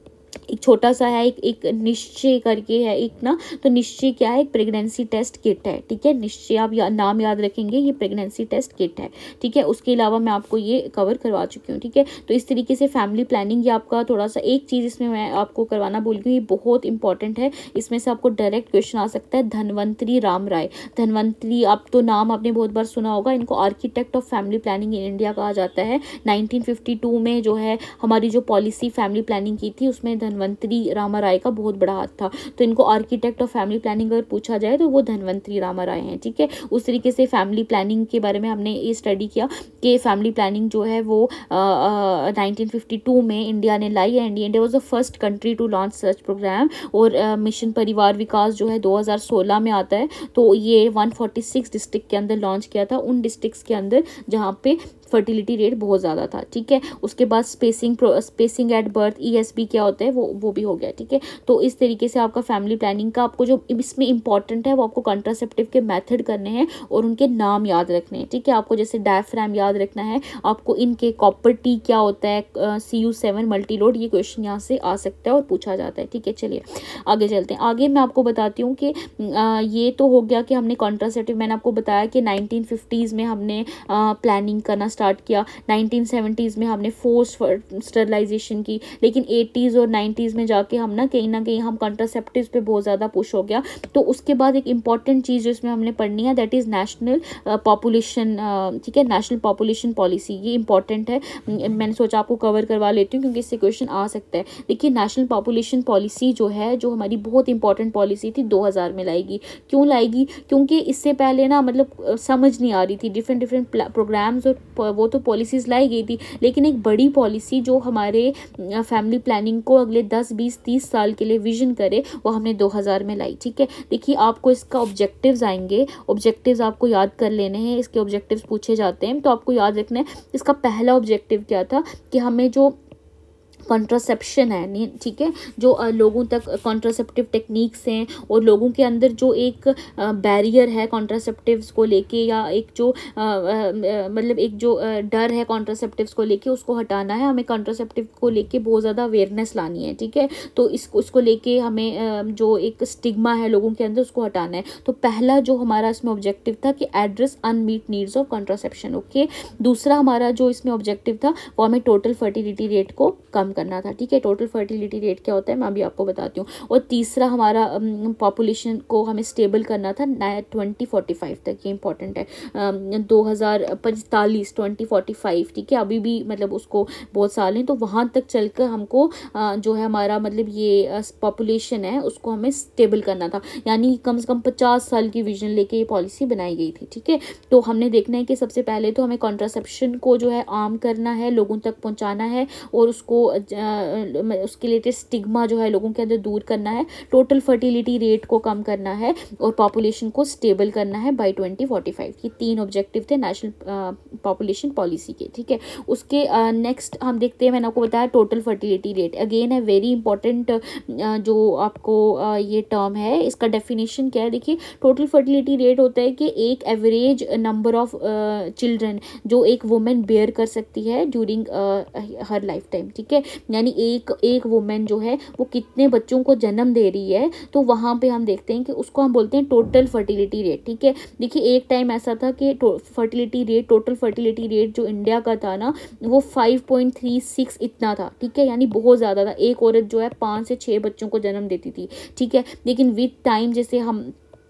Speaker 1: एक छोटा सा है, एक एक निश्चय करके है एक ना, तो निश्चय क्या है? एक प्रेगनेंसी टेस्ट किट है, ठीक है। निश्चय आप या, नाम याद रखेंगे, ये प्रेगनेंसी टेस्ट किट है, ठीक है। उसके अलावा मैं आपको ये कवर करवा चुकी हूँ, ठीक है। तो इस तरीके से फैमिली प्लानिंग, ये आपका थोड़ा सा एक चीज़ इसमें मैं आपको करवाना भूल गई, ये बहुत इंपॉर्टेंट है, इसमें से आपको डायरेक्ट क्वेश्चन आ सकता है। धनवंतरी राम राय, धनवंतरी आप तो नाम आपने बहुत बार सुना होगा, इनको architect of family planning in India कहा जाता है। नाइनटीन फिफ्टी टू में जो है हमारी जो पॉलिसी फैमिली प्लानिंग की थी उसमें धनवंतरी रामा राय का बहुत बड़ा हाथ था, तो इनको आर्किटेक्ट ऑफ फैमिली प्लानिंग अगर पूछा जाए तो वो धनवंतरी रामा राय हैं, ठीक है। उस तरीके से फैमिली प्लानिंग के बारे में हमने ये स्टडी किया कि फैमिली प्लानिंग जो है वो नाइनटीन फिफ्टी टू में इंडिया ने लाई है, and India was the first country to launch such program. और मिशन परिवार विकास जो है दो हज़ार सोलह में आता है, तो ये एक सौ छियालीस डिस्ट्रिक्ट के अंदर लॉन्च किया था, उन डिस्ट्रिक्ट्स के अंदर जहाँ पे फर्टिलिटी रेट बहुत ज़्यादा था, ठीक है। उसके बाद spacing spacing at birth, E S P क्या होता है वो वो भी हो गया, ठीक है। तो इस तरीके से आपका फैमिली प्लानिंग का आपको जो इसमें इंपॉर्टेंट है वो आपको कॉन्ट्रासेप्टिव के मेथड करने हैं और उनके नाम याद रखने हैं, ठीक है। आपको जैसे डायफ्राम याद रखना है, आपको इनके कॉपर टी क्या होता है, C U seven multi load, ये क्वेश्चन यहाँ से आ सकता है और पूछा जाता है, ठीक है। चलिए आगे चलते हैं। आगे मैं आपको बताती हूँ कि ये तो हो गया कि हमने कॉन्ट्रासेप्टिव, मैंने आपको बताया कि नाइनटीन फिफ्टीज़ में हमने प्लानिंग करना स्टार्ट किया, नाइनटीन सेवेंटीज़ में हमने फोर्स स्टरलाइजेशन की, लेकिन एटीज़ और नाइन्टीज़ में जाके हम ना कहीं ना कहीं हम कॉन्ट्रासेप्टिव्स पे बहुत ज़्यादा पुश हो गया। तो उसके बाद एक इंपॉर्टेंट चीज़ जो इसमें हमने पढ़नी है दैट इज़ नेशनल पॉपुलेशन, ठीक है, नेशनल पॉपुलेशन पॉलिसी, ये इंपॉर्टेंट है। मैंने सोचा आपको कवर करवा लेती हूँ क्योंकि इससे क्वेश्चन आ सकता है। देखिए नेशनल पॉपुलेशन पॉलिसी जो है, जो हमारी बहुत इंपॉर्टेंट पॉलिसी थी, दो हज़ार में लाएगी। क्यों लाएगी? क्योंकि इससे पहले ना मतलब समझ नहीं आ रही थी, डिफरेंट डिफरेंट प्रोग्राम्स और वो तो पॉलिसीज़ लाई गई थी, लेकिन एक बड़ी पॉलिसी जो हमारे फैमिली प्लानिंग को अगले दस बीस तीस साल के लिए विजन करे, वो हमने दो हज़ार में लाई, ठीक है। देखिए आपको इसका ऑब्जेक्टिव्स आएंगे, ऑब्जेक्टिव्स आपको याद कर लेने हैं, इसके ऑब्जेक्टिव्स पूछे जाते हैं, तो आपको याद रखना है इसका पहला ऑब्जेक्टिव क्या था कि हमें जो कॉन्ट्रासेप्शन है नहीं, ठीक है, जो अ, लोगों तक कॉन्ट्रासेप्टिव टेक्निक्स हैं और लोगों के अंदर जो एक बैरियर है कॉन्ट्रासेप्टिव्स को लेके, या एक जो अ, अ, मतलब एक जो अ, डर है कॉन्ट्रासेप्टिव्स को लेके, उसको हटाना है हमें। कॉन्ट्रासेप्टिव को लेके बहुत ज़्यादा अवेयरनेस लानी है, ठीक है। तो इसको इसको लेके हमें अ, जो एक स्टिग्मा है लोगों के अंदर, उसको हटाना है। तो पहला जो हमारा इसमें ऑब्जेक्टिव था कि address unmet needs of contraception, okay. दूसरा हमारा जो इसमें ऑब्जेक्टिव था वो हमें टोटल फर्टिलिटी रेट को कम करना था, ठीक है। टोटल फर्टिलिटी रेट क्या होता है मैं अभी आपको बताती हूँ। और तीसरा हमारा पॉपुलेशन को हमें स्टेबल करना था ट्वेंटी फोर्टी फाइव तक, ये इंपॉर्टेंट है, दो हज़ार पैंतालीस ट्वेंटी फोर्टी फाइव, ठीक है। अभी भी मतलब उसको बहुत साल हैं, तो वहाँ तक चलकर हमको आ, जो है हमारा मतलब ये पॉपुलेशन है उसको हमें स्टेबल करना था, यानी कम से कम पचास साल की विजन लेके ये पॉलिसी बनाई गई थी, ठीक है। तो हमने देखना है कि सबसे पहले तो हमें कॉन्ट्रासेप्शन को जो है आम करना है, लोगों तक पहुँचाना है, और उसको उसके लिए स्टिग्मा जो है लोगों के अंदर दूर करना है, टोटल फर्टिलिटी रेट को कम करना है, और पॉपुलेशन को स्टेबल करना है बाय ट्वेंटी फोर्टी फाइव। ये तीन ऑब्जेक्टिव थे नेशनल पॉपुलेशन पॉलिसी के, ठीक है। उसके नेक्स्ट uh, हम देखते हैं, मैंने आपको बताया टोटल फर्टिलिटी रेट, अगेन है वेरी इंपॉर्टेंट uh, जो आपको uh, ये टर्म है, इसका डेफिनेशन क्या है देखिए। टोटल फर्टिलिटी रेट होता है कि एक एवरेज नंबर ऑफ चिल्ड्रन जो एक वुमेन बेयर कर सकती है ड्यूरिंग हर लाइफ टाइम, ठीक है। यानी एक एक वुमेन जो है वो कितने बच्चों को जन्म दे रही है, तो वहाँ पे हम देखते हैं कि उसको हम बोलते हैं टोटल फर्टिलिटी रेट, ठीक है। देखिए एक टाइम ऐसा था कि fertility rate, total fertility rate जो इंडिया का था ना, वो फाइव पॉइंट थ्री सिक्स इतना था, ठीक है, यानी बहुत ज़्यादा था। एक औरत जो है पाँच से छः बच्चों को जन्म देती थी, ठीक है। लेकिन विद टाइम जैसे हम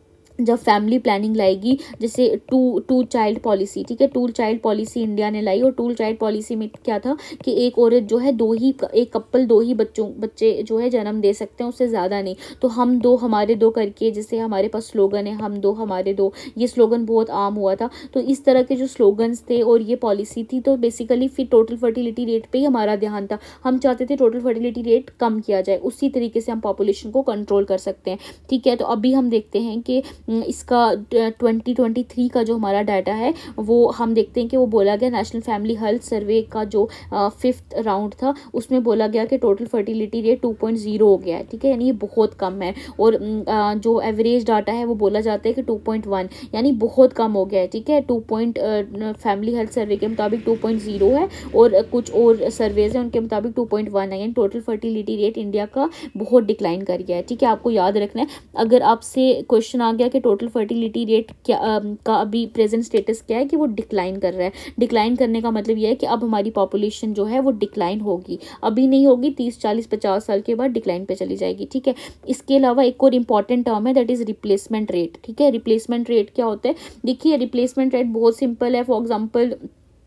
Speaker 1: जब फैमिली प्लानिंग लाएगी, जैसे टू टू चाइल्ड पॉलिसी, ठीक है, टू चाइल्ड पॉलिसी इंडिया ने लाई, और टू चाइल्ड पॉलिसी में क्या था कि एक औरत जो है दो ही, एक कपल दो ही बच्चों बच्चे जो है जन्म दे सकते हैं, उससे ज़्यादा नहीं। तो हम दो हमारे दो करके, जैसे हमारे पास स्लोगन है हम दो हमारे दो, ये स्लोगन बहुत आम हुआ था। तो इस तरह के जो स्लोगन्स थे और ये पॉलिसी थी, तो बेसिकली फिर टोटल फर्टिलिटी रेट पर ही हमारा ध्यान था। हम चाहते थे टोटल फर्टिलिटी रेट कम किया जाए, उसी तरीके से हम पॉपुलेशन को कंट्रोल कर सकते हैं, ठीक है। तो अभी हम देखते हैं कि इसका ट्वेंटी ट्वेंटी थ्री का जो हमारा डाटा है वो हम देखते हैं कि वो बोला गया, नेशनल फैमिली हेल्थ सर्वे का जो फिफ्थ राउंड था उसमें बोला गया कि total fertility rate two point zero हो गया है, ठीक है, यानी ये बहुत कम है। और आ, जो एवरेज डाटा है वो बोला जाता है कि टू पॉइंट वन, यानी बहुत कम हो गया है, ठीक है। Two point family health survey के मुताबिक टू पॉइंट ज़ीरो है, और कुछ और सर्वेज हैं उनके मुताबिक टू पॉइंट वन है, यानी टोटल फर्टिलिटी रेट इंडिया का बहुत डिक्लाइन कर गया है, ठीक है। आपको याद रखना है, अगर आपसे क्वेश्चन आ गया कि टोटल फर्टिलिटी रेट क्या आ, का अभी प्रेजेंट स्टेटस क्या है, कि वो डिक्लाइन कर रहा है। डिक्लाइन करने का मतलब यह है कि अब हमारी पॉपुलेशन जो है वो डिक्लाइन होगी, अभी नहीं होगी, तीस चालीस पचास साल के बाद डिक्लाइन पे चली जाएगी, ठीक है। इसके अलावा एक और इंपॉर्टेंट टर्म है, दैट इज रिप्लेसमेंट रेट, ठीक है। रिप्लेसमेंट रेट क्या होता है, देखिए रिप्लेसमेंट रेट बहुत सिंपल है। फॉर एग्जाम्पल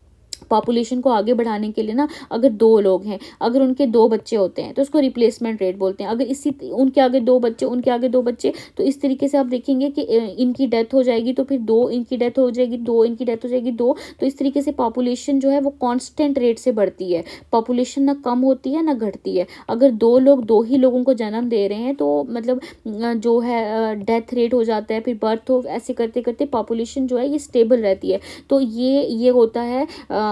Speaker 1: पॉपुलेशन को आगे बढ़ाने के लिए ना, अगर दो लोग हैं, अगर उनके दो बच्चे होते हैं तो उसको रिप्लेसमेंट रेट बोलते हैं। अगर इसी उनके आगे दो बच्चे, उनके आगे दो बच्चे, तो इस तरीके से आप देखेंगे कि इनकी डेथ हो जाएगी, तो फिर दो इनकी डेथ हो जाएगी, दो इनकी डेथ हो जाएगी, दो, तो इस तरीके से पॉपुलेशन जो है वो कांस्टेंट रेट से बढ़ती है, पॉपुलेशन ना कम होती है ना घटती है। अगर दो लोग दो ही लोगों को जन्म दे रहे हैं तो मतलब जो है डेथ रेट हो जाता है, फिर बर्थ हो, ऐसे करते करते पॉपुलेशन जो है ये स्टेबल रहती है। तो ये ये होता है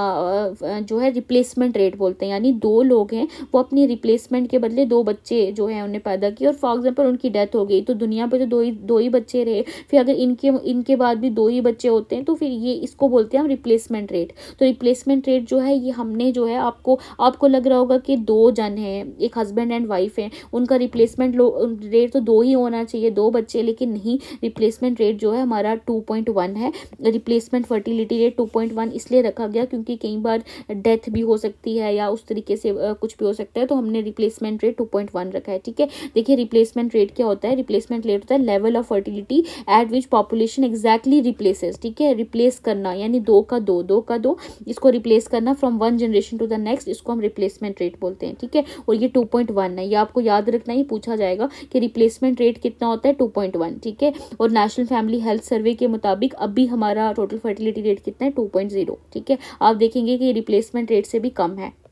Speaker 1: जो है रिप्लेसमेंट रेट बोलते हैं, यानी दो लोग हैं वो अपनी रिप्लेसमेंट के बदले दो बच्चे जो है उन्हें पैदा किए, और फॉर एग्जांपल उनकी डेथ हो गई, तो दुनिया पे तो दो ही दो ही बच्चे रहे, फिर अगर इनके इनके बाद भी दो ही बच्चे होते हैं तो फिर ये इसको बोलते हैं हम रिप्लेसमेंट रेट। तो रिप्लेसमेंट रेट जो है ये हमने जो है, आपको आपको लग रहा होगा कि दो जन हैं, एक हस्बैंड एंड वाइफ हैं, उनका रिप्लेसमेंट रेट तो दो ही होना चाहिए, दो बच्चे, लेकिन नहीं, रिप्लेसमेंट रेट जो है हमारा टू पॉइंट वन है। Replacement fertility rate two point one इसलिए रखा गया क्योंकि कई बार डेथ भी हो सकती है या उस तरीके से कुछ भी हो सकता है, तो हमने replacement rate two point one रखा है, ठीक है। देखिए रिप्लेसमेंट रेट क्या होता है, रिप्लेसमेंट रेट होता है level of fertility at which population exactly replaces, ठीक है। रिप्लेस करना यानी दो का दो, दो का दो, इसको रिप्लेस करना from one generation to the next, इसको हम रिप्लेसमेंट रेट बोलते हैं, ठीक है। और ये टू पॉइंट वन है, ये आपको याद रखना ही पूछा जाएगा कि रिप्लेसमेंट रेट कितना होता है, टू पॉइंट वन, ठीक है। और नेशनल फैमिली हेल्थ सर्वे के मुताबिक अभी हमारा टोटल फर्टिलिटी रेट कितना है, टू पॉइंट ज़ीरो, ठीक है। आप देखेंगे कि रिप्लेसमेंट रेट से भी कम है।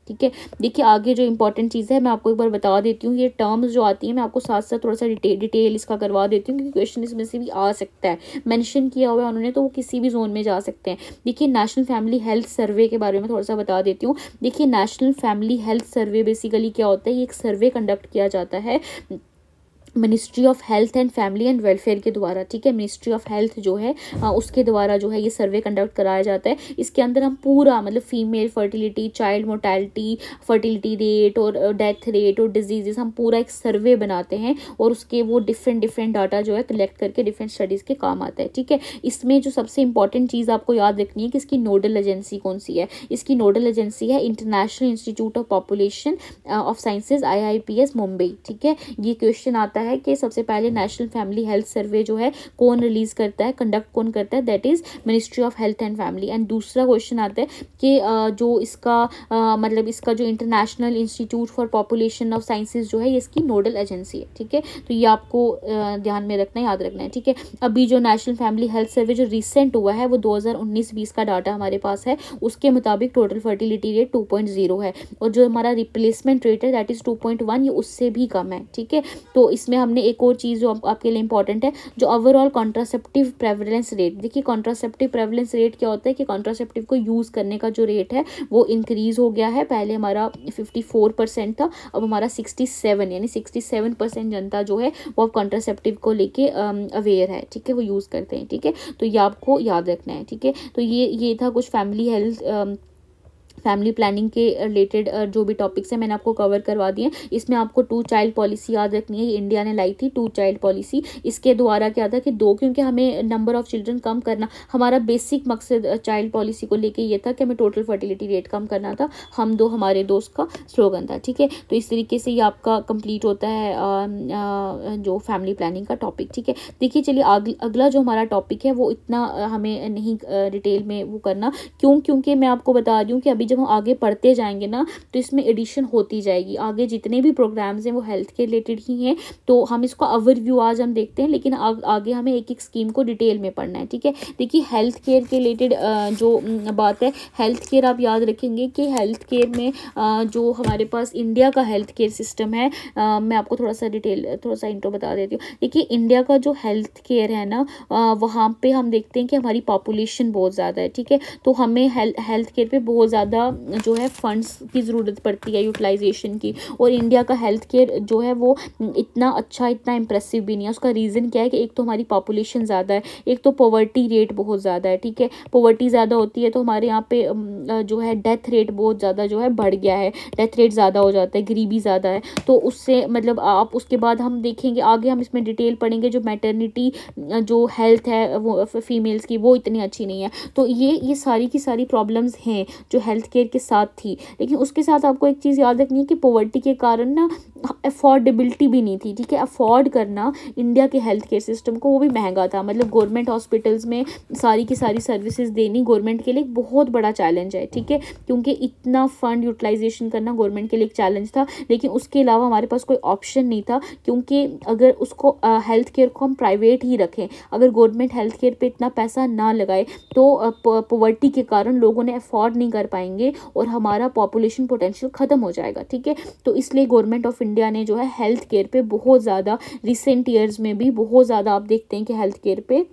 Speaker 1: ठीक है। देखिए आगे जो इंपॉर्टेंट चीज़ है मैं आपको एक बार बता देती हूँ, ये टर्म्स जो आती हैं मैं आपको साथ साथ थोड़ा सा डिटेल डिटेल इसका करवा देती हूँ, क्योंकि क्वेश्चन इसमें से भी आ सकता है, मेंशन किया हुआ है उन्होंने, तो वो किसी भी जोन में जा सकते हैं। देखिए नेशनल फैमिली हेल्थ सर्वे के बारे में थोड़ा सा बता देती हूँ। देखिए national family health survey basically क्या होता है, ये एक सर्वे कंडक्ट किया जाता है ministry of health and family and welfare के द्वारा, ठीक है। मिनिस्ट्री ऑफ हेल्थ जो है आ, उसके द्वारा जो है ये सर्वे कंडक्ट कराया जाता है। इसके अंदर हम पूरा मतलब female fertility, child mortality, fertility rate और डेथ रेट और डिजीजेस, हम पूरा एक सर्वे बनाते हैं और उसके वो डिफरेंट डिफरेंट डाटा जो है कलेक्ट करके डिफरेंट स्टडीज़ के काम आता है, ठीक है। इसमें जो सबसे इंपॉर्टेंट चीज़ आपको याद रखनी है कि इसकी नोडल एजेंसी कौन सी है। इसकी नोडल एजेंसी है international institute of population of sciences I I P S Mumbai, ठीक है। ये क्वेश्चन आता है है कि सबसे पहले नेशनल फैमिली हेल्थ सर्वे जो है कौन रिलीज करता है, कंडक्ट कौन करता है, that is ministry of health and family. And दूसरा क्वेश्चन आता है कि जो इसका मतलब इसका जो international institute for population of sciences जो है ये इसकी नोडल एजेंसी है, ठीक है। तो ये आपको ध्यान में रखना है, याद रखना है, ठीक है। अभी जो नेशनल फैमिली हेल्थ सर्वे जो रिसेंट हुआ है वो दो हज़ार उन्नीस बीस का डाटा हमारे पास है, उसके मुताबिक total fertility rate two point zero है और जो हमारा रिप्लेसमेंट रेट है that is two point one, ये उससे भी कम है, ठीक है। तो इसमें हमने एक और चीज़ जो आप, आपके लिए इंपॉर्टेंट है, जो ओवरऑल कॉन्ट्रासेप्टिव प्रेवलेंस रेट। देखिए कॉन्ट्रासेप्टिव प्रेवलेंस रेट क्या होता है कि कॉन्ट्रासेप्टिव को यूज़ करने का जो रेट है वो इंक्रीज हो गया है। पहले हमारा फिफ्टी फोर परसेंट था, अब हमारा सिक्सटी सेवन यानी सिक्सटी सेवन परसेंट जनता जो है वो अब कॉन्ट्रासेप्टिव को लेके अवेयर है, ठीक है, वो यूज़ करते हैं, ठीक है। तो ये आपको याद रखना है, ठीक है। तो ये ये था कुछ फैमिली हेल्थ फैमिली प्लानिंग के रिलेटेड जो भी टॉपिक्स हैं मैंने आपको कवर करवा दिए। इसमें आपको टू चाइल्ड पॉलिसी याद रखनी है, ये इंडिया ने लाई थी टू चाइल्ड पॉलिसी। इसके द्वारा क्या था कि दो, क्योंकि हमें नंबर ऑफ चिल्ड्रन कम करना, हमारा बेसिक मकसद चाइल्ड पॉलिसी को लेके ये था कि हमें टोटल फर्टिलिटी रेट कम करना था। हम दो हमारे दोस्त का स्लोगन था, ठीक है। तो इस तरीके से ये आपका कंप्लीट होता है आ, आ, जो फैमिली प्लानिंग का टॉपिक, ठीक है। देखिए चलिए अगला जो हमारा टॉपिक है वो इतना हमें नहीं डिटेल में वो करना, क्यों, क्योंकि मैं आपको बता रही हूँ कि अभी जब हम आगे पढ़ते जाएंगे ना तो इसमें एडिशन होती जाएगी। आगे जितने भी प्रोग्राम्स हैं वो हेल्थ के रिलेटेड ही हैं, तो हम इसको ओवरव्यू आज हम देखते हैं, लेकिन आ, आगे हमें एक एक स्कीम को डिटेल में पढ़ना है, ठीक है। देखिए हेल्थ केयर के रिलेटेड जो बात है, हेल्थ केयर आप याद रखेंगे कि हेल्थ केयर में आ, जो हमारे पास इंडिया का हेल्थ केयर सिस्टम है, आ, मैं आपको थोड़ा सा डिटेल थोड़ा सा इंट्रो बता देती हूँ। देखिए इंडिया का जो हेल्थ केयर है ना, वहाँ पे हम देखते हैं कि हमारी पॉपुलेशन बहुत ज़्यादा है, ठीक है। तो हमें हेल्थ केयर पे बहुत ज़्यादा जो है फंड्स की ज़रूरत पड़ती है, यूटिलाइजेशन की। और इंडिया का हेल्थ केयर जो है वो इतना अच्छा, इतना इम्प्रेसिव भी नहीं है। उसका रीज़न क्या है कि एक तो हमारी पॉपुलेशन ज़्यादा है, एक तो पॉवर्टी रेट बहुत ज़्यादा है, ठीक है। पॉवर्टी ज़्यादा होती है तो हमारे यहाँ पे जो है डेथ रेट बहुत ज़्यादा जो है बढ़ गया है, डेथ रेट ज़्यादा हो जाता है, गरीबी ज़्यादा है। तो उससे मतलब आप उसके बाद हम देखेंगे आगे, हम इसमें डिटेल पढ़ेंगे, जो मैटरनिटी जो हेल्थ है वो फीमेल्स की वो इतनी अच्छी नहीं है। तो ये ये सारी की सारी प्रॉब्लम्स हैं जो हेल्थ केयर के साथ थी। लेकिन उसके साथ आपको एक चीज़ याद रखनी है कि पॉवर्टी के कारण ना अफोर्डेबिलिटी भी नहीं थी, ठीक है। अफोर्ड करना इंडिया के हेल्थ केयर सिस्टम को वो भी महंगा था। मतलब गवर्नमेंट हॉस्पिटल्स में सारी की सारी सर्विसेज देनी गवर्नमेंट के लिए एक बहुत बड़ा चैलेंज है, ठीक है, क्योंकि इतना फंड यूटिलाइजेशन करना गवर्नमेंट के लिए एक चैलेंज था। लेकिन उसके अलावा हमारे पास कोई ऑप्शन नहीं था, क्योंकि अगर उसको हेल्थ केयर को हम प्राइवेट ही रखें, अगर गवर्नमेंट हेल्थ केयर पे इतना पैसा ना लगाए तो पॉवर्टी के कारण लोगों ने अफोर्ड नहीं कर पाएंगे और हमारा पॉपुलेशन पोटेंशियल ख़त्म हो जाएगा, ठीक है। तो इसलिए गवर्नमेंट ऑफ इंडिया ने जो है हेल्थ केयर पे बहुत ज़्यादा रिसेंट ईयर्स में भी बहुत ज़्यादा आप देखते हैं कि हेल्थ केयर पे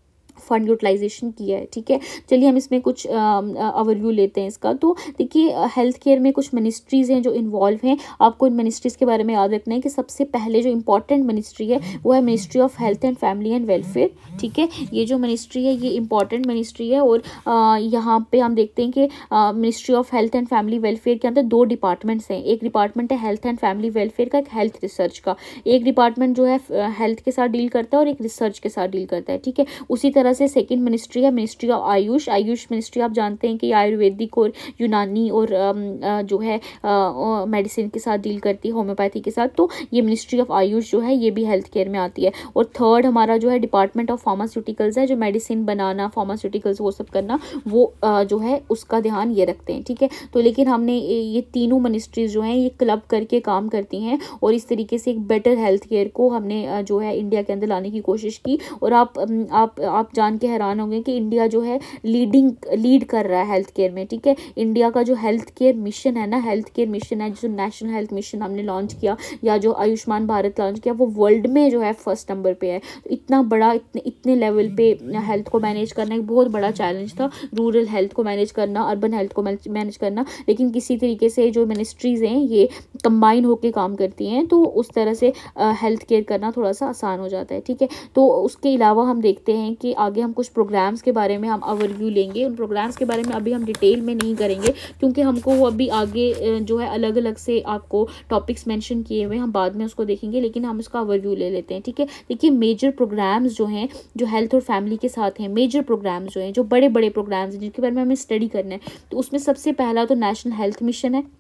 Speaker 1: फंड यूटिलाइजेशन किया है, ठीक है। चलिए हम इसमें कुछ ओवरव्यू लेते हैं इसका। तो देखिए हेल्थ केयर में कुछ मिनिस्ट्रीज़ हैं जो इन्वॉल्व हैं। आपको इन मिनिस्ट्रीज़ के बारे में याद रखना है कि सबसे पहले जो इंपॉर्टेंट मिनिस्ट्री है वो है ministry of health and family and welfare, ठीक है। ये जो मिनिस्ट्री है ये इंपॉर्टेंट मिनिस्ट्री है और यहाँ पे हम देखते हैं कि ministry of health and family welfare के अंदर दो डिपार्टमेंट्स हैं। एक डिपार्टमेंट है हेल्थ एंड फैमिली वेलफेयर का, एक हेल्थ रिसर्च का। एक डिपार्टमेंट जो है हेल्थ के साथ डील करता है और एक रिसर्च के साथ डील करता है, ठीक है। उसी तरह से सेकंड मिनिस्ट्री है ministry of Ayush. Ayush ministry आप जानते हैं कि आयुर्वेदिक और यूनानी और जो है मेडिसिन के साथ डील करती है, होम्योपैथी के साथ। तो ये मिनिस्ट्री ऑफ आयुष जो है ये भी हेल्थ केयर में आती है। और थर्ड हमारा जो है डिपार्टमेंट ऑफ फार्मास्यूटिकल्स है, जो मेडिसिन बनाना, फार्मास्यूटिकल्स वो सब करना, वो जो है उसका ध्यान ये रखते हैं, ठीक है। तो लेकिन हमने ये तीनों मिनिस्ट्रीज जो हैं ये क्लब करके काम करती हैं और इस तरीके से एक बेटर हेल्थ केयर को हमने जो है इंडिया के अंदर लाने की कोशिश की। और आप आप आप जान के हैरान होंगे कि इंडिया जो है लीडिंग लीड कर रहा है हेल्थ केयर में, ठीक है। इंडिया का जो हेल्थ केयर मिशन है ना, हेल्थ केयर मिशन है, जो नेशनल हेल्थ मिशन हमने लॉन्च किया या जो आयुष्मान भारत लॉन्च किया, वो वर्ल्ड में जो है फर्स्ट नंबर पे है। तो इतना बड़ा इतने इतने लेवल पे हेल्थ को मैनेज करना एक बहुत बड़ा चैलेंज था, रूरल हेल्थ को मैनेज करना, अर्बन हेल्थ को मैनेज करना, लेकिन किसी तरीके से जो मिनिस्ट्रीज़ हैं ये कंबाइन होकर काम करती हैं, तो उस तरह से हेल्थ केयर करना थोड़ा सा आसान हो जाता है, ठीक है। तो उसके अलावा हम देखते हैं कि आगे हम कुछ प्रोग्राम्स के बारे में हम ओवरव्यू लेंगे। उन प्रोग्राम्स के बारे में अभी हम डिटेल में नहीं करेंगे क्योंकि हमको वो अभी आगे जो है अलग अलग से आपको टॉपिक्स मेंशन किए हुए, हम बाद में उसको देखेंगे, लेकिन हम उसका ओवरव्यू ले लेते हैं, ठीक है। देखिए मेजर प्रोग्राम्स जो हैं जो हेल्थ और फैमिली के साथ हैं, मेजर प्रोग्राम्स जो हैं जो बड़े बड़े प्रोग्राम्स हैं जिनके बारे में हमें स्टडी करना है, तो उसमें सबसे पहला तो नेशनल हेल्थ मिशन है,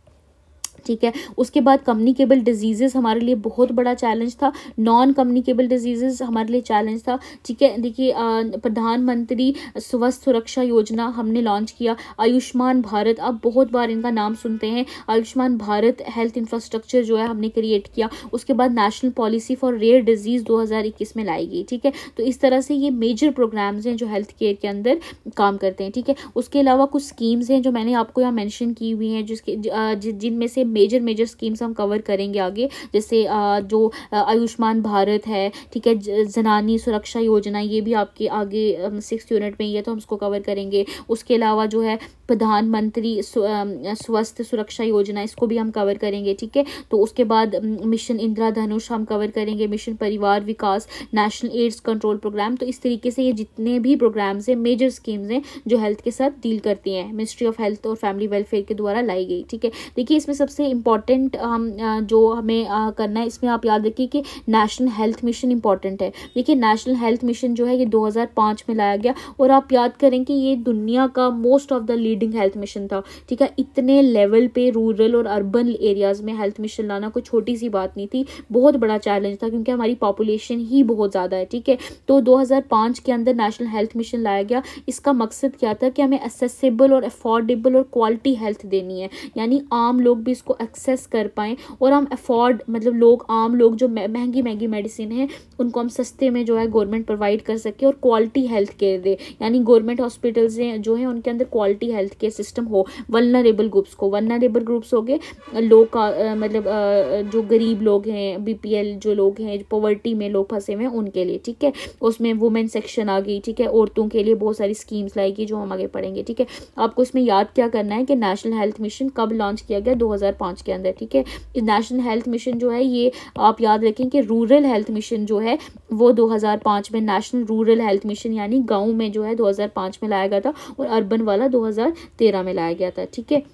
Speaker 1: ठीक है। उसके बाद कम्युनिकेबल डिजीज़ेस हमारे लिए बहुत बड़ा चैलेंज था, नॉन कम्युनिकेबल डिजीज़ेस हमारे लिए चैलेंज था, ठीक है। देखिए प्रधानमंत्री स्वास्थ्य सुरक्षा योजना हमने लॉन्च किया, आयुष्मान भारत, आप बहुत बार इनका नाम सुनते हैं, आयुष्मान भारत हेल्थ इंफ्रास्ट्रक्चर जो है हमने क्रिएट किया। उसके बाद national policy for rare disease दो हज़ार इक्कीस में लाई गई, ठीक है। तो इस तरह से ये मेजर प्रोग्राम्स हैं जो हेल्थ केयर के अंदर काम करते हैं, ठीक है। उसके अलावा कुछ स्कीम्स हैं जो मैंने आपको यहाँ मैंशन की हुई हैं, जिसके जिनमें से मेजर मेजर स्कीम्स हम कवर करेंगे आगे, जैसे जो आयुष्मान भारत है, ठीक है, जनानी सुरक्षा योजना, ये भी आपके आगे सिक्स यूनिट में ये तो हम उसको कवर करेंगे। उसके अलावा जो है प्रधानमंत्री स्वास्थ्य सुरक्षा योजना, इसको भी हम कवर करेंगे, ठीक है। तो उसके बाद मिशन इंद्रधनुष हम कवर करेंगे, mission Parivar Vikas, national AIDS control programme. तो इस तरीके से ये जितने भी प्रोग्राम्स हैं, मेजर स्कीम्स हैं जो हेल्थ के साथ डील करती हैं, मिनिस्ट्री ऑफ हेल्थ और फैमिली वेलफेयर के द्वारा लाई गई, ठीक है। देखिए इसमें सबसे इम्पॉर्टेंट हम जो हमें करना है, इसमें आप याद रखिए कि नेशनल हेल्थ मिशन इंपॉर्टेंट है। देखिए नेशनल हेल्थ मिशन जो है ये दो हज़ार पाँच में लाया गया, और आप याद करें कि ये दुनिया का most of the leading health mission था, ठीक है। इतने लेवल पे रूरल और अर्बन एरियाज में हेल्थ मिशन लाना कोई छोटी सी बात नहीं थी, बहुत बड़ा चैलेंज था क्योंकि हमारी पॉपुलेशन ही बहुत ज़्यादा है, ठीक है। तो दो हज़ार पाँच के अंदर नेशनल हेल्थ मिशन लाया गया। इसका मकसद क्या था कि हमें एक्सेसिबल और अफोर्डेबल और क्वालिटी हेल्थ देनी है, यानी आम लोग भी इसको एक्सेस कर पाएँ, और हम अफोर्ड मतलब लोग आम लोग जो महंगी महंगी मेडिसिन है उनको हम सस्ते में जो है गवर्नमेंट प्रोवाइड कर सके और क्वालिटी हेल्थ केयर दे, यानी गवर्नमेंट हॉस्पिटल्स हैं जो हैं उनके अंदर क्वालिटी हेल्थ केयर सिस्टम हो। वल्नरेबल ग्रुप्स को, वल्नरेबल ग्रुप्स हो गए लोग का मतलब जो गरीब लोग हैं, बीपीएल जो लोग हैं, पॉवर्टी में लोग फंसे हुए हैं उनके लिए, ठीक है। उसमें वुमेन सेक्शन आ गई, ठीक है, औरतों के लिए बहुत सारी स्कीम्स लाएगी जो हम आगे पढ़ेंगे, ठीक है। आपको इसमें याद क्या करना है कि नेशनल हेल्थ मिशन कब लॉन्च किया गया, दो हज़ार पाँच के अंदर, ठीक है। नेशनल हेल्थ मिशन जो है ये आप याद रखें कि रूरल हेल्थ मिशन जो है वो दो हज़ार पाँच में, नेशनल रूरल हेल्थ मिशन यानी गांव में जो है दो हज़ार पाँच में लाया गया था, और अर्बन वाला दो हज़ार तेरह में लाया गया था, ठीक है।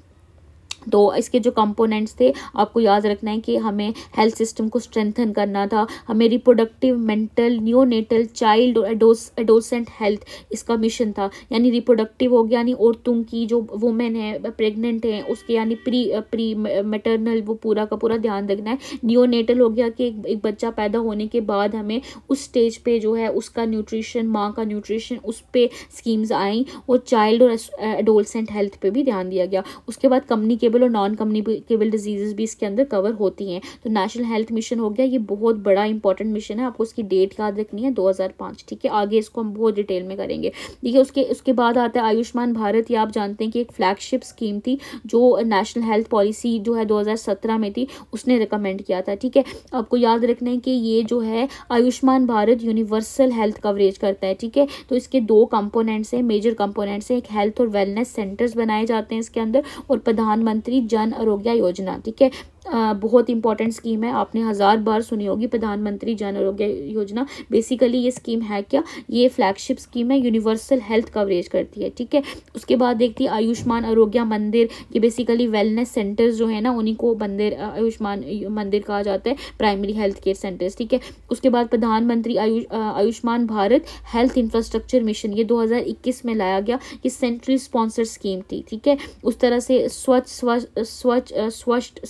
Speaker 1: तो इसके जो कंपोनेंट्स थे आपको याद रखना है कि हमें हेल्थ सिस्टम को स्ट्रेंथन करना था, हमें रिप्रोडक्टिव, मेंटल, नियोनेटल, चाइल्ड और एडोसेंट हेल्थ इसका मिशन था। यानी रिप्रोडक्टिव हो गया यानी औरतों की जो वुमेन है, प्रेग्नेंट हैं, उसके यानी प्री प्री मैटरनल वो पूरा का पूरा ध्यान रखना है। नियोनेटल हो गया कि एक, एक बच्चा पैदा होने के बाद हमें उस स्टेज पे जो है उसका न्यूट्रिशन, माँ का न्यूट्रिशन, उस पर स्कीम्स आई, और चाइल्ड और एडोसेंट हेल्थ पे भी ध्यान दिया गया। उसके बाद कम्युनिकेबल और नॉन कम्युनिकेबल डिजीजेस भी इसके अंदर कवर होती हैं। तो नेशनल हेल्थ मिशन हो गया, ये बहुत बड़ा इंपॉर्टेंट मिशन है, आपको उसकी डेट याद रखनी है दो हज़ार पाँच, ठीक है। आगे इसको हम बहुत डिटेल में करेंगे। देखिए उसके उसके बाद आता है आयुष्मान भारत। ये आप जानते हैं कि एक फ्लैगशिप स्कीम थी जो नेशनल हेल्थ पॉलिसी जो है दो हज़ार सत्रह में थी, उसने रिकमेंड किया था, ठीक है। आपको याद रखना है कि ये जो है Ayushman Bharat universal health coverage करता है, ठीक है। तो इसके दो कंपोनेंट्स हैं, मेजर कंपोनेंट्स हैं, एक हेल्थ और वेलनेस सेंटर्स बनाए जाते हैं इसके अंदर, और प्रधानमंत्री जन आरोग्य योजना, ठीक है। आ, बहुत इंपॉर्टेंट स्कीम है, आपने हज़ार बार सुनी होगी प्रधानमंत्री जन आरोग्य योजना। बेसिकली ये स्कीम है क्या, ये फ्लैगशिप स्कीम है, यूनिवर्सल हेल्थ कवरेज करती है, ठीक है। उसके बाद देखती है आयुष्मान आरोग्य मंदिर, ये बेसिकली वेलनेस सेंटर्स जो है ना उन्हीं को मंदिर आयुष्मान मंदिर कहा जाता है, प्राइमरी हेल्थ केयर सेंटर्स, ठीक है। उसके बाद प्रधानमंत्री Ayush Ayushman Bharat health infrastructure mission, ये दो हज़ार इक्कीस में लाया गया, ये सेंट्रल स्पॉन्सर स्कीम थी, ठीक है। उस तरह से स्वच्छ स्वच्छ स्वच्छ सर्वा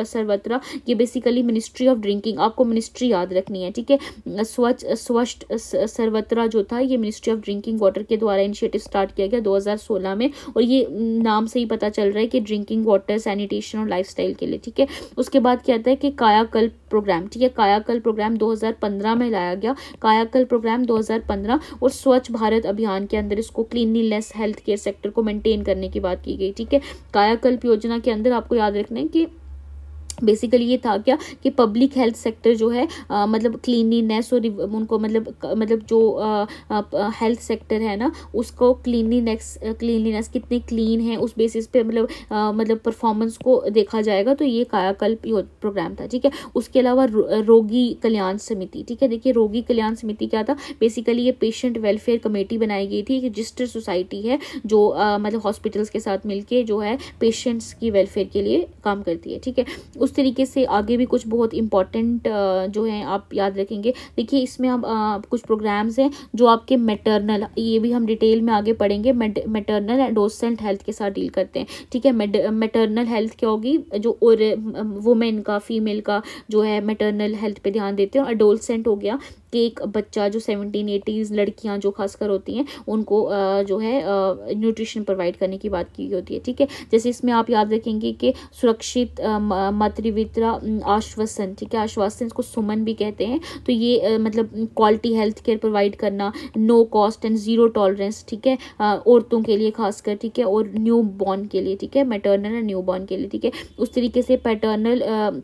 Speaker 1: सर्वत्र, ये बेसिकली मिनिस्ट्री ऑफ ड्रिंकिंग, आपको मिनिस्ट्री याद रखनी है, ठीक है। स्वच्छ स्वच्छ सर्वत्र जो था ये मिनिस्ट्री ऑफ ड्रिंकिंग वाटर के द्वारा इनिशिएटिव स्टार्ट किया गया दो हज़ार सोलह में, और ये नाम से ही पता चल रहा है कि ड्रिंकिंग वाटर, सैनिटेशन और लाइफस्टाइल के लिए, ठीक है। उसके बाद क्या आता है कि कायाकल्प प्रोग्राम, ठीक है। कायाकल्प प्रोग्राम दो हज़ार पंद्रह में लाया गया, कायाकल्प प्रोग्राम दो हज़ार पंद्रह, और स्वच्छ भारत अभियान के अंदर इसको क्लीनलीनेस हेल्थ केयर सेक्टर को मेंटेन करने की बात की गई, ठीक है। कायाकल्प योजना के अंदर आपको याद रखना है कि बेसिकली ये था क्या कि पब्लिक हेल्थ सेक्टर जो है आ, मतलब क्लीनलीनेस और उनको मतलब मतलब जो हेल्थ सेक्टर है ना उसको क्लीनलीनेस क्लीनलीनेस कितने क्लीन है उस बेसिस पे मतलब मतलब परफॉर्मेंस को देखा जाएगा, तो ये कायाकल्प प्रोग्राम था, ठीक है। उसके अलावा रो, रोगी कल्याण समिति, ठीक है। देखिए रोगी कल्याण समिति क्या था, बेसिकली ये पेशेंट वेलफेयर कमेटी बनाई गई थी, रजिस्टर्ड सोसाइटी है जो आ, मतलब हॉस्पिटल्स के साथ मिलके जो है पेशेंट्स की वेलफेयर के लिए काम करती है, ठीक है। उस तरीके से आगे भी कुछ बहुत इंपॉर्टेंट जो है आप याद रखेंगे। देखिए इसमें हम कुछ प्रोग्राम्स हैं जो आपके मैटरनल, ये भी हम डिटेल में आगे पढ़ेंगे, मैटरनल एडोलसेंट हेल्थ के साथ डील करते हैं, ठीक है। मैटरनल हेल्थ क्या होगी, जो और वुमेन का, फीमेल का जो है मैटरनल हेल्थ पे ध्यान देते हैं। और एडोलसेंट हो गया कि एक बच्चा जो सेवनटीन एटीज़ लड़कियां जो खासकर होती हैं उनको जो है न्यूट्रिशन प्रोवाइड करने की बात की होती है, ठीक है। जैसे इसमें आप याद रखेंगे कि सुरक्षित मातृवित्रा आश्वासन, ठीक है, आश्वासन इसको सुमन भी कहते हैं, तो ये मतलब क्वालिटी हेल्थ केयर प्रोवाइड करना, no cost and zero tolerance, ठीक है, औरतों के लिए खासकर, ठीक है, और न्यू बॉर्न के लिए, ठीक है, मैटरनल एंड न्यू बॉर्न के लिए, ठीक है। उस तरीके से paternal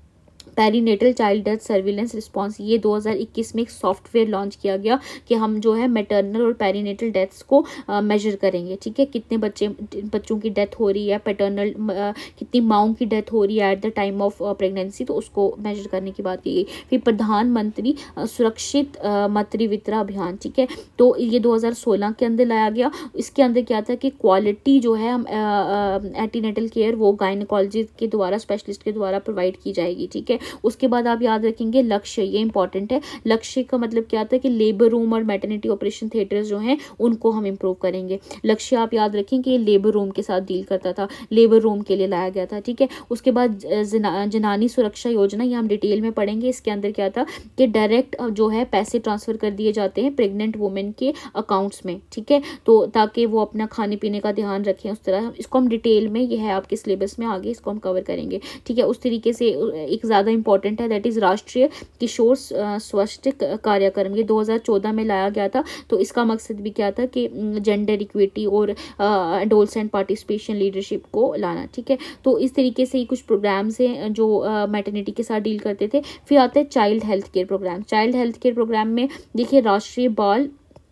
Speaker 1: perinatal child death surveillance response, ये दो हज़ार इक्कीस में एक सॉफ्टवेयर लॉन्च किया गया कि हम जो है मैटरनल और पेरीनेटल डेथ्स को मेजर करेंगे, ठीक है। कितने बच्चे बच्चों की डेथ हो रही है, पैटर्नल कितनी माओं की डेथ हो रही है at the time of pregnancy, तो उसको मेजर करने की बात की गई। फिर प्रधानमंत्री सुरक्षित मातृवित्रा अभियान, ठीक है, तो ये दो हज़ार सोलह के अंदर लाया गया। इसके अंदर क्या था कि क्वालिटी जो है हम एंटीनेटल केयर वो गायनेकोलॉजिस्ट के द्वारा, स्पेशलिस्ट के द्वारा प्रोवाइड की जाएगी, ठीक है। उसके बाद आप याद रखेंगे लक्ष्य, ये इंपॉर्टेंट है। लक्ष्य का मतलब क्या था कि लेबर रूम और मैटरनिटी ऑपरेशन थिएटर्स जो हैं उनको हम इम्प्रूव करेंगे। लक्ष्य आप याद रखें कि ये लेबर रूम के साथ डील करता था, लेबर रूम के लिए लाया गया था, ठीक है। उसके बाद जना, जनानी सुरक्षा योजना, ये हम डिटेल में पढ़ेंगे। इसके अंदर क्या था कि डायरेक्ट जो है पैसे ट्रांसफर कर दिए जाते हैं प्रेग्नेंट वुमेन के अकाउंट्स में, ठीक है, तो ताकि वो अपना खाने पीने का ध्यान रखें उस तरह। इसको हम डिटेल में, ये है आपके सिलेबस में, आगे इसको हम कवर करेंगे, ठीक है। उस तरीके से एक ज़्यादा इंपॉर्टेंट है, दैट इज़ राष्ट्रीय किशोर स्वास्थ्य कार्यक्रम, ये दो हज़ार चौदह में लाया गया था। तो इसका मकसद भी क्या था कि जेंडर इक्विटी और एडोलसेंट पार्टिसिपेशन लीडरशिप को लाना, ठीक है। तो इस तरीके से ही कुछ प्रोग्राम्स हैं जो मैटरनिटी के साथ डील करते थे। फिर आते हैं child health care programme. Child health care programme में देखिए राष्ट्रीय बाल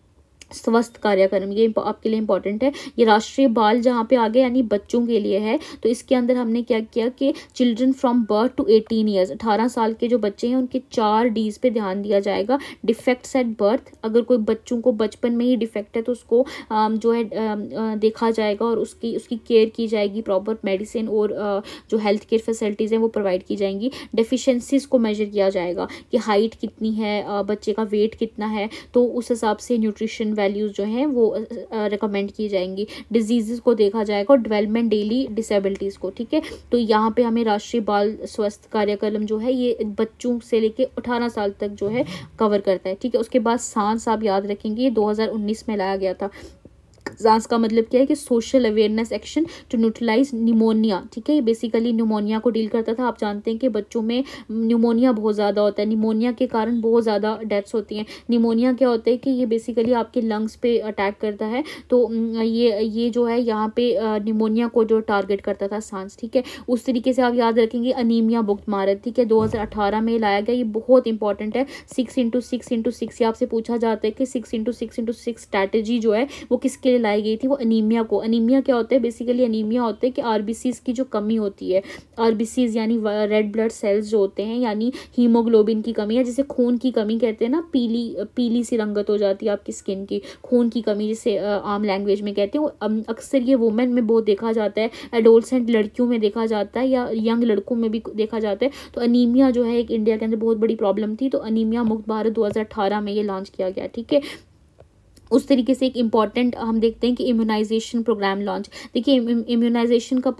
Speaker 1: स्वस्थ कार्यक्रम, ये आपके लिए इंपॉर्टेंट है। ये राष्ट्रीय बाल जहाँ पे आगे यानी बच्चों के लिए है, तो इसके अंदर हमने क्या किया कि children from birth to eighteen years, अठारह साल के जो बच्चे हैं उनके चार डीज पे ध्यान दिया जाएगा। डिफेक्ट्स एट बर्थ, अगर कोई बच्चों को बचपन में ही डिफेक्ट है तो उसको जो है देखा जाएगा और उसकी उसकी केयर की जाएगी, प्रॉपर मेडिसिन और जो हेल्थ केयर फैसिलिटीज़ हैं वो प्रोवाइड की जाएंगी। डेफिशिएंसीज को मेजर किया जाएगा कि हाइट कितनी है, बच्चे का वेट कितना है, तो उस हिसाब से न्यूट्रिशन वैल्यूज जो हैं वो रिकमेंड की जाएंगी। डिजीजेस को देखा जाएगा और डेवलपमेंट डेली डिसेबिलिटीज़ को, ठीक है। तो यहाँ पे हमें राष्ट्रीय बाल स्वास्थ्य कार्यक्रम जो है ये बच्चों से लेके अठारह साल तक जो है कवर करता है, ठीक है। उसके बाद सांस आप याद रखेंगे, ये दो हज़ार उन्नीस में लाया गया था। सांस का मतलब क्या है कि social awareness action to neutralise pneumonia, ठीक है। ये बेसिकली निमोनिया को डील करता था। आप जानते हैं कि बच्चों में निमोनिया बहुत ज़्यादा होता है, निमोनिया के कारण बहुत ज़्यादा डेथ्स होती हैं। निमोनिया क्या होता है कि ये बेसिकली आपके लंग्स पे अटैक करता है, तो ये ये जो है यहाँ पे निमोनिया को जो टारगेट करता था सांस, ठीक है। उस तरीके से आप याद रखेंगे अनीमिया मुक्त भारत, ठीक है, दो हज़ार अठारह में लाया गया। ये बहुत इंपॉर्टेंट है। Six into six into six आपसे पूछा जाता है कि six into six into six strategy जो है वो किसके लिए लाई गई थी, वो अनीमिया को। अनीमिया क्या होता है, बेसिकली अनीमिया होता है कि आरबीसीज की जो कमी होती है, आरबीसीज यानी रेड ब्लड सेल्स जो होते हैं, यानी हीमोग्लोबिन की कमी है, जिसे खून की कमी कहते हैं ना, पीली पीली सी रंगत हो जाती है आपकी स्किन की, खून की कमी जिसे आम लैंग्वेज में कहते हैं। अक्सर ये वुमेन में बहुत देखा जाता है, एडोलसेंट लड़कियों में देखा जाता है या यंग लड़कों में भी देखा जाता है। तो अनीमिया जो है एक इंडिया के अंदर बहुत बड़ी प्रॉब्लम थी, तो अनीमिया मुक्त भारत दो हज़ार अठारह में ये लॉन्च किया गया, ठीक है। उस तरीके से एक इम्पॉर्टेंट हम देखते हैं कि इम्यूनाइजेशन प्रोग्राम लॉन्च। देखिए इम्यूनाइजेशन का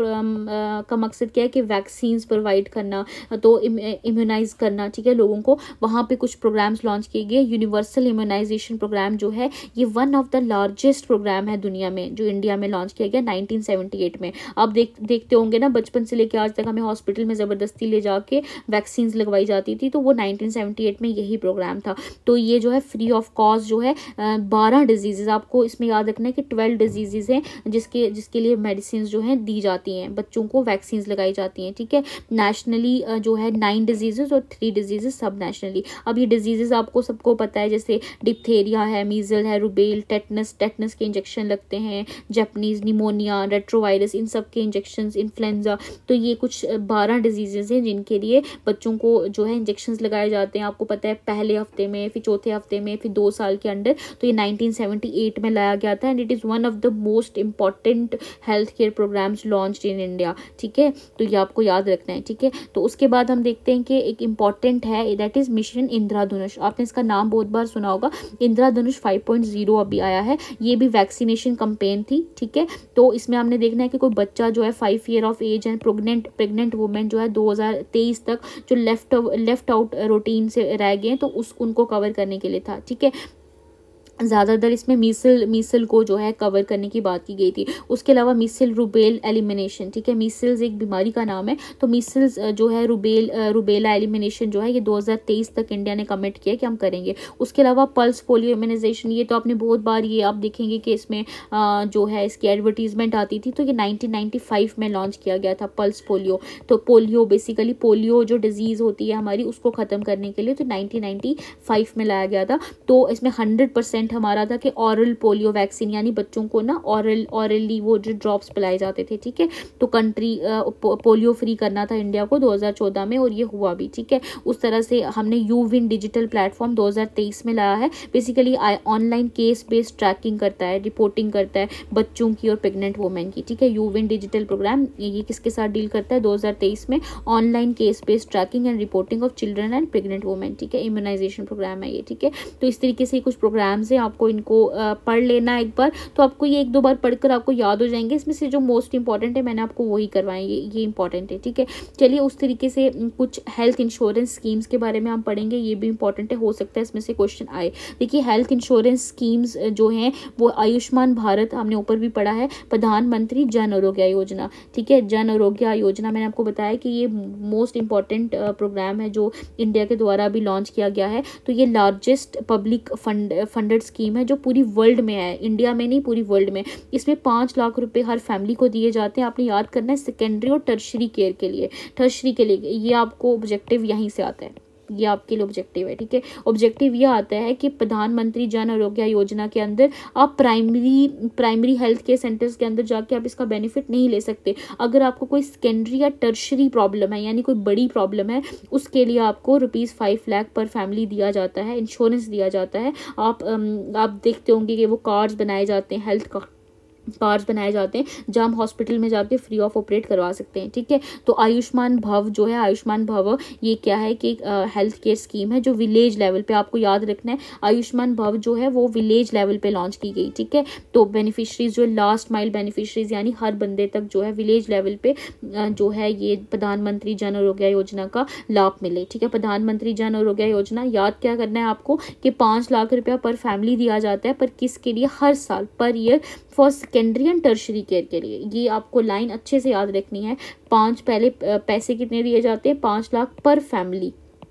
Speaker 1: का मकसद क्या है कि वैक्सीन्स प्रोवाइड करना, तो इम्यूनाइज करना, ठीक है, लोगों को। वहाँ पे कुछ प्रोग्राम्स लॉन्च किए गए। यूनिवर्सल इम्यूनाइजेशन प्रोग्राम जो है ये one of the largest programme है दुनिया में, जो इंडिया में लॉन्च किया गया नाइनटीन सेवेंटी एट में। आप देख देखते होंगे ना, बचपन से लेकर आज तक हमें हॉस्पिटल में ज़बरदस्ती ले जाके वैक्सीन्स लगवाई जाती थी, तो वो नाइनटीन सेवेंटी एट में यही प्रोग्राम था। तो ये जो है फ्री ऑफ कॉस्ट जो है बारह डिजीज़, आपको इसमें याद रखना है कि ट्वेल्व डिजीज़ हैं जिसके जिसके लिए मेडिसिन जो हैं दी जाती हैं, बच्चों को वैक्सीन लगाई जाती हैं, ठीक है। नेशनली जो है नाइन डिजीज़ और थ्री डिजीज़ सब नेशनली। अब ये डिजीज़ आपको सबको पता है, जैसे डिप्थेरिया है, मीजल है, रुबेल, टेटनस टेटनस के इंजेक्शन लगते हैं, जापानीज निमोनिया, रेट्रोवायरस, इन सब के इंजेक्शन, इन्फ्लुएंजा। तो ये कुछ बारह डिजीज़ हैं जिनके लिए बच्चों को जो है इंजेक्शन लगाए जाते हैं। आपको पता है पहले हफ्ते में, फिर चौथे हफ्ते में, फिर दो साल के अंदर। तो ये नाइनटीन सेवेंटी एट में लाया गया था and it is one of the most important health care programmes launched in India, ठीक है। तो ये आपको याद रखना है, ठीक है। तो उसके बाद हम देखते हैं कि एक इम्पॉर्टेंट है, दैट इज मिशन इंद्रधनुष। आपने इसका नाम बहुत बार सुना होगा। इंद्रधनुष फाइव पॉइंट ज़ीरो अभी आया है। ये भी वैक्सीनेशन कैंपेन थी, ठीक है। तो इसमें हमने देखना है कि कोई बच्चा जो है five year of age and pregnant pregnant women जो है दो हज़ार तेईस तक जो लेफ्ट लेफ्ट आउट रूटीन से रह गए तो उस उनको कवर करने के लिए था, ठीक है। ज़्यादातर इसमें मीसल मीसल को जो है कवर करने की बात की गई थी। उसके अलावा मीसल रुबेल एलिमिनेशन, ठीक है। मीसल्स एक बीमारी का नाम है, तो मीसल्स जो है रुबेल रुबेला एलिमिनेशन जो है ये दो हज़ार तेईस तक इंडिया ने कमिट किया कि हम करेंगे। उसके अलावा पल्स पोलियो इम्यूनाइजेशन, ये तो आपने बहुत बार ये आप देखेंगे कि इसमें जो है इसकी एडवर्टीजमेंट आती थी। तो ये नाइनटीन नाइन्टी फाइव में लॉन्च किया गया था पल्स पोलियो। तो पोलियो बेसिकली पोलियो जो डिजीज़ होती है हमारी उसको ख़त्म करने के लिए तो नाइनटीन नाइन्टी फाइव में लाया गया था। तो इसमें हंड्रेड परसेंट हमारा था कि ऑरल पोलियो वैक्सीन, यानी बच्चों को ना ऑरल ऑरली वो जो ड्रॉप्स पिलाए जाते थे, ठीक है। तो कंट्री पो, पोलियो फ्री करना था इंडिया को दो हज़ार चौदह में और ये हुआ भी, ठीक है। उस तरह से हमने यू विन डिजिटल प्लेटफॉर्म दो हज़ार तेईस में लाया है। Basically online case based tracking करता है, रिपोर्टिंग करता है बच्चों की और प्रेग्नेंट वुमेन की, ठीक है। यू विन डिजिटल प्रोग्राम ये किसके साथ डील करता है दो हज़ार तेईस में, online case based tracking and reporting of children and pregnant women, ठीक है। इम्यूनाइजेशन प्रोग्राम है ये, ठीक है। तो इस तरीके से कुछ प्रोग्राम्स हैं, आपको इनको पढ़ लेना एक बार, तो आपको ये एक दो बार पढ़कर आपको याद हो जाएंगे। इसमें से जो मोस्ट इंपॉर्टेंट है मैंने आपको वही करवाए, ये ये इंपॉर्टेंट है, ठीक है। चलिए उस तरीके से कुछ हेल्थ इंश्योरेंस स्कीम्स के बारे में हम पढ़ेंगे, ये भी इंपॉर्टेंट है, हो सकता है इसमें से क्वेश्चन आए। देखिए हेल्थ इंश्योरेंस स्कीम्स जो हैं वो आयुष्मान भारत हमने ऊपर भी पढ़ा है, प्रधानमंत्री जन आरोग्य योजना, ठीक है। जन आरोग्य योजना मैंने आपको बताया कि ये मोस्ट इंपॉर्टेंट प्रोग्राम है जो इंडिया के द्वारा भी लॉन्च किया गया है। तो ये largest public fund funded scheme है जो पूरी वर्ल्ड में है, इंडिया में नहीं पूरी वर्ल्ड में। इसमें पाँच लाख रुपए हर फैमिली को दिए जाते हैं। आपने याद करना है सेकेंडरी और टर्शरी केयर के लिए, टर्शरी के लिए ये आपको ऑब्जेक्टिव यहीं से आता है, ये आपके लिए ऑब्जेक्टिव है, ठीक है। ऑब्जेक्टिव ये आता है कि प्रधानमंत्री जन आरोग्य योजना के अंदर आप primary primary health care centres के अंदर जाके आप इसका बेनिफिट नहीं ले सकते। अगर आपको कोई सेकेंडरी या टर्शरी प्रॉब्लम है, यानी कोई बड़ी प्रॉब्लम है, उसके लिए आपको रुपीज़ फाइव लाख पर फैमिली दिया जाता है, इंश्योरेंस दिया जाता है। आप आप देखते होंगे कि वो कार्ड्स बनाए जाते हैं, हेल्थ का कार्ड्स बनाए जाते हैं जहाँ हम हॉस्पिटल में जाके फ्री ऑफ ऑपरेट करवा सकते हैं, ठीक है। तो आयुष्मान भव जो है, आयुष्मान भव ये क्या है कि हेल्थ केयर स्कीम है जो विलेज लेवल पे, आपको याद रखना है आयुष्मान भव जो है वो विलेज लेवल पे लॉन्च की गई, ठीक है। तो बेनिफिशरीज जो लास्ट माइल बेनिफिशरीज यानी हर बंदे तक जो है विलेज लेवल पे जो है ये प्रधानमंत्री जन आरोग्य योजना का लाभ मिले, ठीक है। प्रधानमंत्री जन आरोग्य योजना याद क्या करना है आपको कि पाँच लाख रुपया पर फैमिली दिया जाता है, पर किसके लिए, हर साल per year for secondary and tertiary care के लिए। ये आपको लाइन अच्छे से याद रखनी है। पाँच पहले पैसे कितने दिए जाते हैं, पाँच लाख पर फैमिली,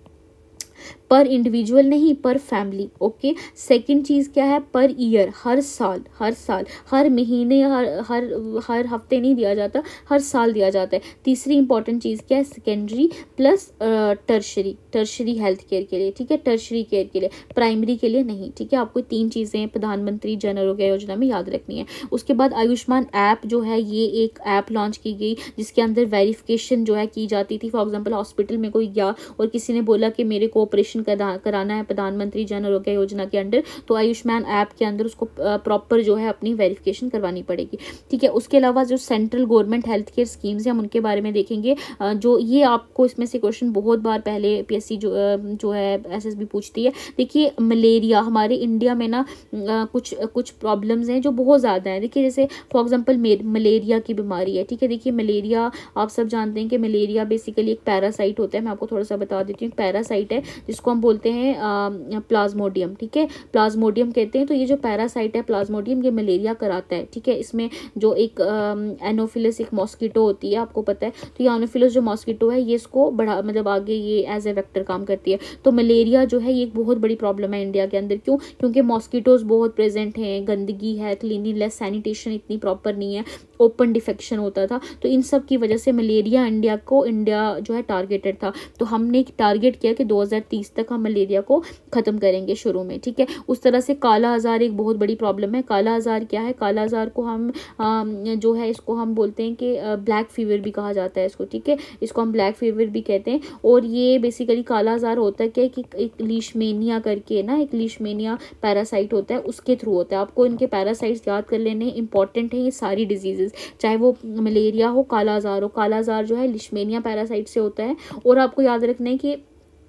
Speaker 1: पर इंडिविजुअल नहीं, पर फैमिली, ओके। सेकंड चीज़ क्या है, पर ईयर, हर साल, हर साल, हर महीने, हर हर हर हफ्ते नहीं दिया जाता, हर साल दिया जाता है। तीसरी इंपॉर्टेंट चीज़ क्या है, secondary plus tertiary, tertiary health care के लिए, ठीक है, टर्शरी केयर के लिए, प्राइमरी के लिए नहीं, ठीक है। आपको तीन चीज़ें प्रधानमंत्री जन आरोग्य योजना में याद रखनी है। उसके बाद आयुष्मान ऐप जो है, ये एक ऐप लॉन्च की गई जिसके अंदर वेरिफिकेशन जो है की जाती थी। फॉर एग्जाम्पल हॉस्पिटल में कोई गया और किसी ने बोला कि मेरे को ऑपरेशन करा, कराना है प्रधानमंत्री जन आरोग्य योजना के अंडर, तो आयुष्मान ऐप के अंदर उसको प्रॉपर जो है अपनी वेरिफिकेशन करवानी पड़ेगी, ठीक है। उसके अलावा जो central government health care schemes हैं हम उनके बारे में देखेंगे। जो ये आपको इसमें से क्वेश्चन बहुत बार पहले पीएससी जो जो है एसएसबी पूछती है। देखिए मलेरिया हमारे इंडिया में ना कुछ कुछ प्रॉब्लम्स हैं जो बहुत ज़्यादा हैं। देखिए जैसे फॉर एग्जांपल मलेरिया की बीमारी है, ठीक है। देखिए मलेरिया आप सब जानते हैं कि मलेरिया बेसिकली एक पैरासाइट होता है। मैं आपको थोड़ा सा बता देती हूँ, पैरासाइट है जिसको हम बोलते हैं प्लाज्मोडियम, ठीक है, प्लाज्मोडियम कहते हैं। तो ये जो पैरासाइट है प्लाज्मोडियम ये मलेरिया कराता है, ठीक है। इसमें जो एक एनोफिलस एक मॉस्किटो होती है, आपको पता है, तो ये एनोफिलस जो मॉस्किटो है ये इसको बढ़ा मतलब आगे ये एज ए वेक्टर काम करती है। तो मलेरिया जो है ये एक बहुत बड़ी प्रॉब्लम है इंडिया के अंदर। क्यों? क्योंकि मॉस्किटोज बहुत प्रेजेंट हैं, गंदगी है, क्लीनिंगनेस सैनिटेशन इतनी प्रॉपर नहीं है, ओपन डिफेक्शन होता था। तो इन सब की वजह से मलेरिया इंडिया को इंडिया जो है टारगेटेड था। तो हमने टारगेट किया कि दो हज़ार तीस तक हम मलेरिया को ख़त्म करेंगे शुरू में, ठीक है। उस तरह से काला आजार एक बहुत बड़ी प्रॉब्लम है। काला आजार क्या है? काला आजार को हम आ, जो है इसको हम बोलते हैं कि ब्लैक फीवर भी कहा जाता है इसको, ठीक है। इसको हम ब्लैक फीवर भी कहते हैं। और ये बेसिकली काला आजार होता है क्या कि एक लीशमेनिया करके ना, एक लीशमेनिया पैरासाइट होता है, उसके थ्रू होता है। आपको इनके पैरासाइट्स याद कर लेने इंपॉर्टेंट है। ये सारी डिजीजेज चाहे वो मलेरिया हो, काला आजार हो, काला आजार जो है लिशमेनिया पैरासाइट से होता है। और आपको याद रखना है कि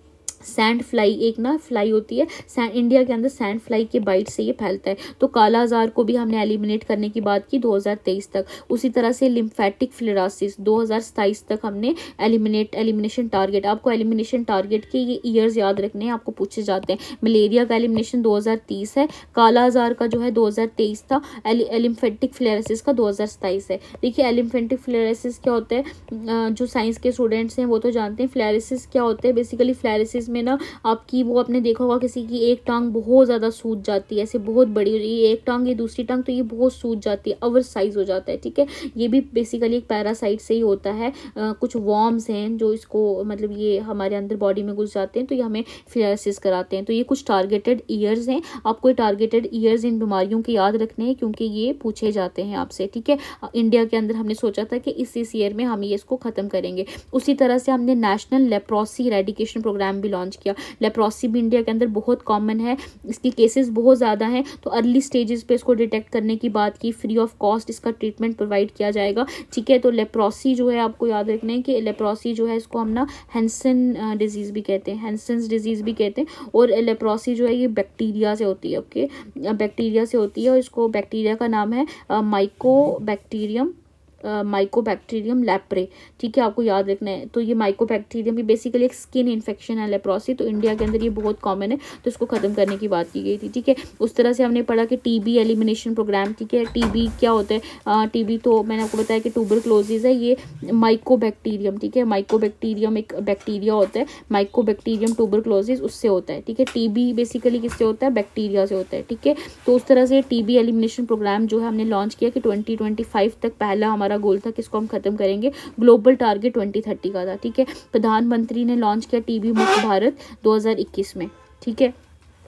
Speaker 1: सैंड फ्लाई एक ना फ्लाई होती है, इंडिया के अंदर सैंड फ्लाई के बाइट से ये फैलता है। तो काला आजार को भी हमने एलिमिनेट करने की बात की दो हज़ार तेईस तक। उसी तरह से लिम्फेटिक फ्लेरासिस दो हज़ार सताईस तक हमने एलिमिनेट एलिमिनेशन टारगेट, आपको एलिमिनेशन टारगेट के ये ईयर्स याद रखने हैं, आपको पूछे जाते हैं। मलेरिया का एलिमिनेशन दो हज़ार तीस है, काला आजार का जो है दो हज़ार तेईस था, लिम्फेटिक फ्लेरासिस का दो हज़ार सताईस है। देखिए लिम्फेटिक फ्लेरासिस क्या होता है, जो साइंस के स्टूडेंट्स हैं वो तो जानते हैं फ्लेरासिस क्या होता है। बेसिकली फ्लेरासिस में ना आपकी वो आपने देखा होगा किसी की एक टांग बहुत ज़्यादा सूज जाती है, ऐसे बहुत बड़ी, ये एक टांग ये दूसरी टांग, तो ये बहुत सूज जाती है, ओवर साइज हो जाता है, ठीक है। ये भी बेसिकली एक पैरासाइट से ही होता है। आ, कुछ वॉर्म्स हैं जो इसको मतलब ये हमारे अंदर बॉडी में घुस जाते हैं, तो ये हमें फ्लेरासिस कराते हैं। तो ये कुछ टारगेटेड ईयर्स हैं, आपको टारगेटेड ईयर्स इन बीमारियों के याद रखने हैं क्योंकि ये पूछे जाते हैं आपसे, ठीक है। इंडिया के अंदर हमने सोचा था कि इस इस ईयर में हम ये इसको ख़त्म करेंगे। उसी तरह से हमने नेशनल लेप्रोसी रेडिकेशन प्रोग्राम भी लॉन्च किया। लेप्रोसी भी इंडिया के अंदर बहुत कॉमन है, इसकी केसेस बहुत ज़्यादा हैं। तो अर्ली स्टेजेस पे इसको डिटेक्ट करने की बात की, फ्री ऑफ कॉस्ट इसका ट्रीटमेंट प्रोवाइड किया जाएगा, ठीक है। तो लेप्रोसी जो है आपको याद रखना है कि लेप्रोसी जो है इसको हम ना हैंसन डिजीज़ भी कहते हैं, हैंसन्स डिजीज़ भी कहते हैं। और लेप्रोसी जो है ये बैक्टीरिया से होती है, ओके, बैक्टीरिया से होती है। और इसको बैक्टीरिया का नाम है माइकोबैक्टीरियम माइकोबैक्टीरियम लैप्रे, ठीक है, आपको याद रखना है। तो ये माइकोबैक्टीरियम भी बेसिकली एक स्किन इन्फेक्शन है लेप्रोसी, तो इंडिया के अंदर ये बहुत कॉमन है, तो इसको ख़त्म करने की बात की गई थी, ठीक है। उस तरह से हमने पढ़ा कि टीबी एलिमिनेशन प्रोग्राम, ठीक है। टीबी क्या होता है? टीबी तो मैंने आपको बताया कि ट्यूबरक्लोसिस है, ये माइकोबैक्टीरियम, ठीक है, माइकोबैक्टीरियम एक बैक्टीरिया होता है, माइकोबैक्टीरियम ट्यूबरक्लोसिस उससे होता है, ठीक है। टीबी बेसिकली किससे होता है? बैक्टीरिया से होता है, ठीक है। तो उस तरह से टीबी एलिमिनेशन प्रोग्राम जो है हमने लॉन्च किया कि ट्वेंटी ट्वेंटी फाइव तक पहला हमारा गोल था किसको हम खत्म करेंगे, ग्लोबल टारगेट ट्वेंटी थर्टी का था, ठीक है। प्रधानमंत्री ने लॉन्च किया टीबी मुक्त भारत दो हज़ार इक्कीस में, ठीक है।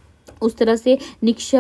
Speaker 1: उस तरह से निक्षा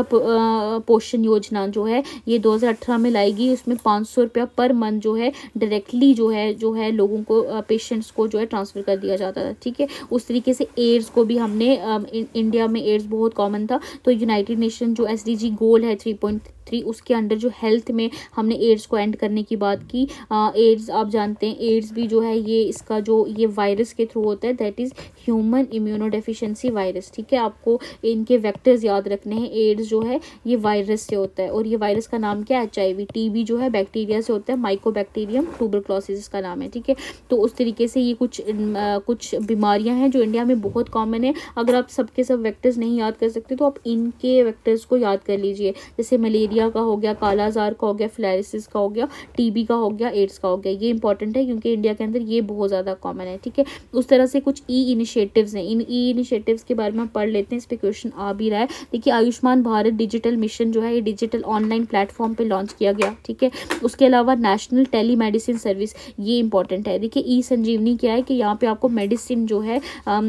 Speaker 1: पोषण योजना जो है ये दो हज़ार अठारह में लाएगी। उसमें पाँच सौ रुपया पर मंथ जो है डायरेक्टली जो है जो है लोगों को पेशेंट्स को जो है ट्रांसफ़र कर दिया जाता था, ठीक है। उस तरीके से एड्स को भी हमने इंडिया में एड्स बहुत कॉमन था, तो यूनाइटेड नेशन जो एस डी जी गोल है थ्री पॉइंट थ्री उसके अंडर जो हेल्थ में हमने एड्स को एंड करने की बात की। एड्स आप जानते हैं एड्स भी जो है ये इसका जो ये वायरस के थ्रू होता है, that is human immunodeficiency virus, ठीक है। आपको इनके वेक्टर्स याद रखने हैं। एड्स जो है ये वायरस से होता है और ये वायरस का नाम क्या है? H I we. टीबी जो है बैक्टीरिया से होता है, माइकोबैक्टीरियम ट्यूबरक्लोसिस का नाम है, ठीक है। तो उस तरीके से ये कुछ आ, कुछ बीमारियां हैं जो इंडिया में बहुत कॉमन है। अगर आप सबके सब वेक्टर्स नहीं याद कर सकते तो आप इनके वेक्टर्स को याद कर लीजिए, जैसे मलेरिया का हो गया, काला आजार का हो गया, फ्लैरिसिस का हो गया, टीबी का हो गया, एड्स का हो गया। ये इंपॉर्टेंट है क्योंकि इंडिया के अंदर ये बहुत ज़्यादा कॉमन है, ठीक है। उस तरह से कुछ ई इनिशिएटिव्स हैं, इन ई इनिशिएटिव्स के बारे में हम पढ़ लेते हैं, इस पर क्वेश्चन आ भी रहा है। देखिए आयुष्मान भारत डिजिटल मिशन जो है ये डिजिटल ऑनलाइन प्लेटफॉर्म पे लॉन्च किया गया, ठीक है। उसके अलावा नेशनल टेली मेडिसिन सर्विस, ये इंपॉर्टेंट है। देखिए ई संजीवनी क्या है कि यहाँ पे आपको मेडिसिन जो है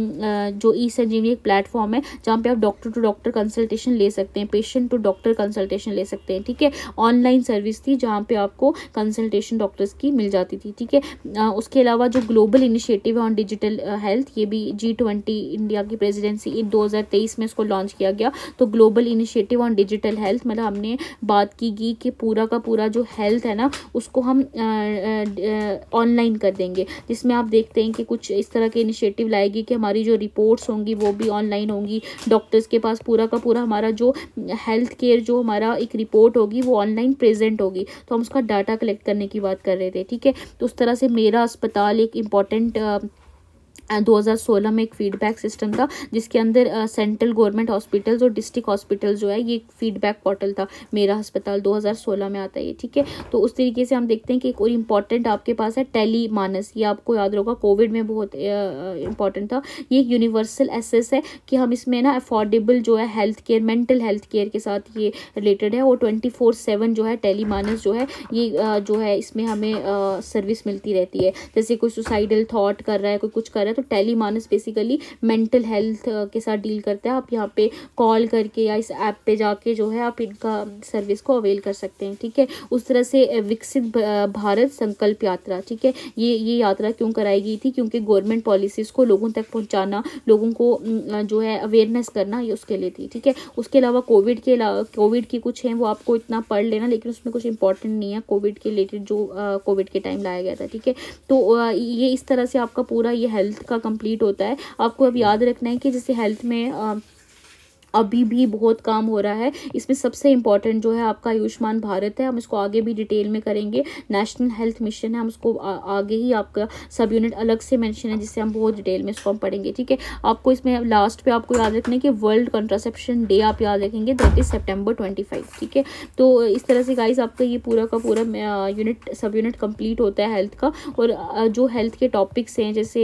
Speaker 1: जो ई संजीवनी एक प्लेटफॉर्म है जहाँ पे आप डॉक्टर टू डॉक्टर कंसल्टेशन ले सकते हैं, पेशेंट टू डॉक्टर कंसल्टेशन ले सकते हैं। सकते हैं, ठीक है। ऑनलाइन सर्विस थी जहाँ पे आपको कंसल्टेशन डॉक्टर्स की मिल जाती थी, ठीक है। उसके अलावा जो ग्लोबल इनिशिएटिव है ऑन डिजिटल हेल्थ, ये भी जी ट्वेंटी इंडिया की प्रेसिडेंसी दो हज़ार तेईस में इसको लॉन्च किया गया। तो global initiative on digital health मतलब हमने बात की गई कि पूरा का पूरा जो हेल्थ है ना उसको हम ऑनलाइन कर देंगे, जिसमें आप देखते हैं कि कुछ इस तरह के इनिशिएटिव लाएगी कि हमारी जो रिपोर्ट्स होंगी वो भी ऑनलाइन होंगी, डॉक्टर्स के पास पूरा का पूरा हमारा जो हेल्थ केयर जो हमारा एक रिपोर्ट होगी वो ऑनलाइन प्रेजेंट होगी। तो हम उसका डाटा कलेक्ट करने की बात कर रहे थे, ठीक है। तो उस तरह से मेरा अस्पताल एक इम्पॉर्टेंट दो हज़ार सोलह में एक फीडबैक सिस्टम था जिसके अंदर सेंट्रल गवर्नमेंट हॉस्पिटल्स और डिस्ट्रिक्ट हॉस्पिटल्स जो है ये फीडबैक पोर्टल था। मेरा अस्पताल दो हज़ार सोलह में आता है ये, ठीक है। तो उस तरीके से हम देखते हैं कि एक और इम्पॉर्टेंट आपके पास है टेली मानस, ये आपको याद होगा कोविड में बहुत इंपॉर्टेंट था। ये एक यूनिवर्सल एसेस है कि हम इसमें ना अफोर्डेबल जो है health care, mental health care के साथ ये रिलेटेड है और ट्वेंटी फोर सेवन जो है टेली मानस जो है ये जो है इसमें हमें सर्विस मिलती रहती है। जैसे कोई सुसाइडल थॉट कर रहा है, कोई कुछ कर रहा है, तो tele Manas basically mental health के साथ डील करता है। आप यहाँ पे कॉल करके या इस ऐप पे जाके जो है आप इनका सर्विस को अवेल कर सकते हैं, ठीक है। उस तरह से विकसित भारत संकल्प यात्रा, ठीक है, ये ये यात्रा क्यों कराई गई थी, क्योंकि गवर्नमेंट पॉलिसीज़ को लोगों तक पहुँचाना, लोगों को जो है अवेयरनेस करना, ये उसके लिए थी, ठीक है। उसके अलावा कोविड के अलावा कोविड की कुछ हैं वो आपको इतना पढ़ लेना, लेकिन उसमें कुछ इंपॉर्टेंट नहीं है कोविड के रिलेटेड जो कोविड के टाइम लाया गया था, ठीक है। तो ये इस तरह से आपका पूरा ये हेल्थ का कंप्लीट होता है। आपको अब याद रखना है कि जैसे हेल्थ में आ, अभी भी बहुत काम हो रहा है। इसमें सबसे इम्पॉर्टेंट जो है आपका आयुष्मान भारत है, हम इसको आगे भी डिटेल में करेंगे। नेशनल हेल्थ मिशन है, हम उसको आ, आगे ही आपका सब यूनिट अलग से मेंशन है जिससे हम बहुत डिटेल में इसको हम पढ़ेंगे, ठीक है। आपको इसमें लास्ट पे आपको याद रखना है कि वर्ल्ड कंट्रासेप्शन डे आप याद रखेंगे, that is September twenty five, ठीक है। तो इस तरह से गाइस आपका ये पूरा का पूरा यूनिट सब यूनिट कंप्लीट होता है हेल्थ का। और जो हेल्थ के टॉपिक्स हैं जैसे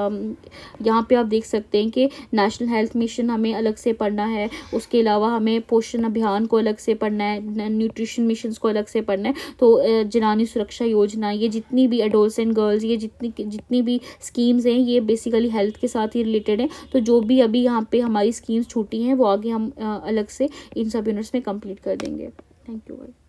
Speaker 1: यहाँ पे आप देख सकते हैं कि नेशनल हेल्थ मिशन हमें अलग से पढ़ना है, उसके अलावा हमें पोषण अभियान को अलग से पढ़ना है, न्यूट्रिशन मिशंस को अलग से पढ़ना है। तो जनानी सुरक्षा योजना, ये जितनी भी एडोलसेंट गर्ल्स, ये जितनी जितनी भी स्कीम्स हैं ये बेसिकली हेल्थ के साथ ही रिलेटेड हैं। तो जो भी अभी यहाँ पे हमारी स्कीम्स छूटी हैं वो आगे हम अलग से इन सब यूनिट्स में कंप्लीट कर देंगे। Thank you.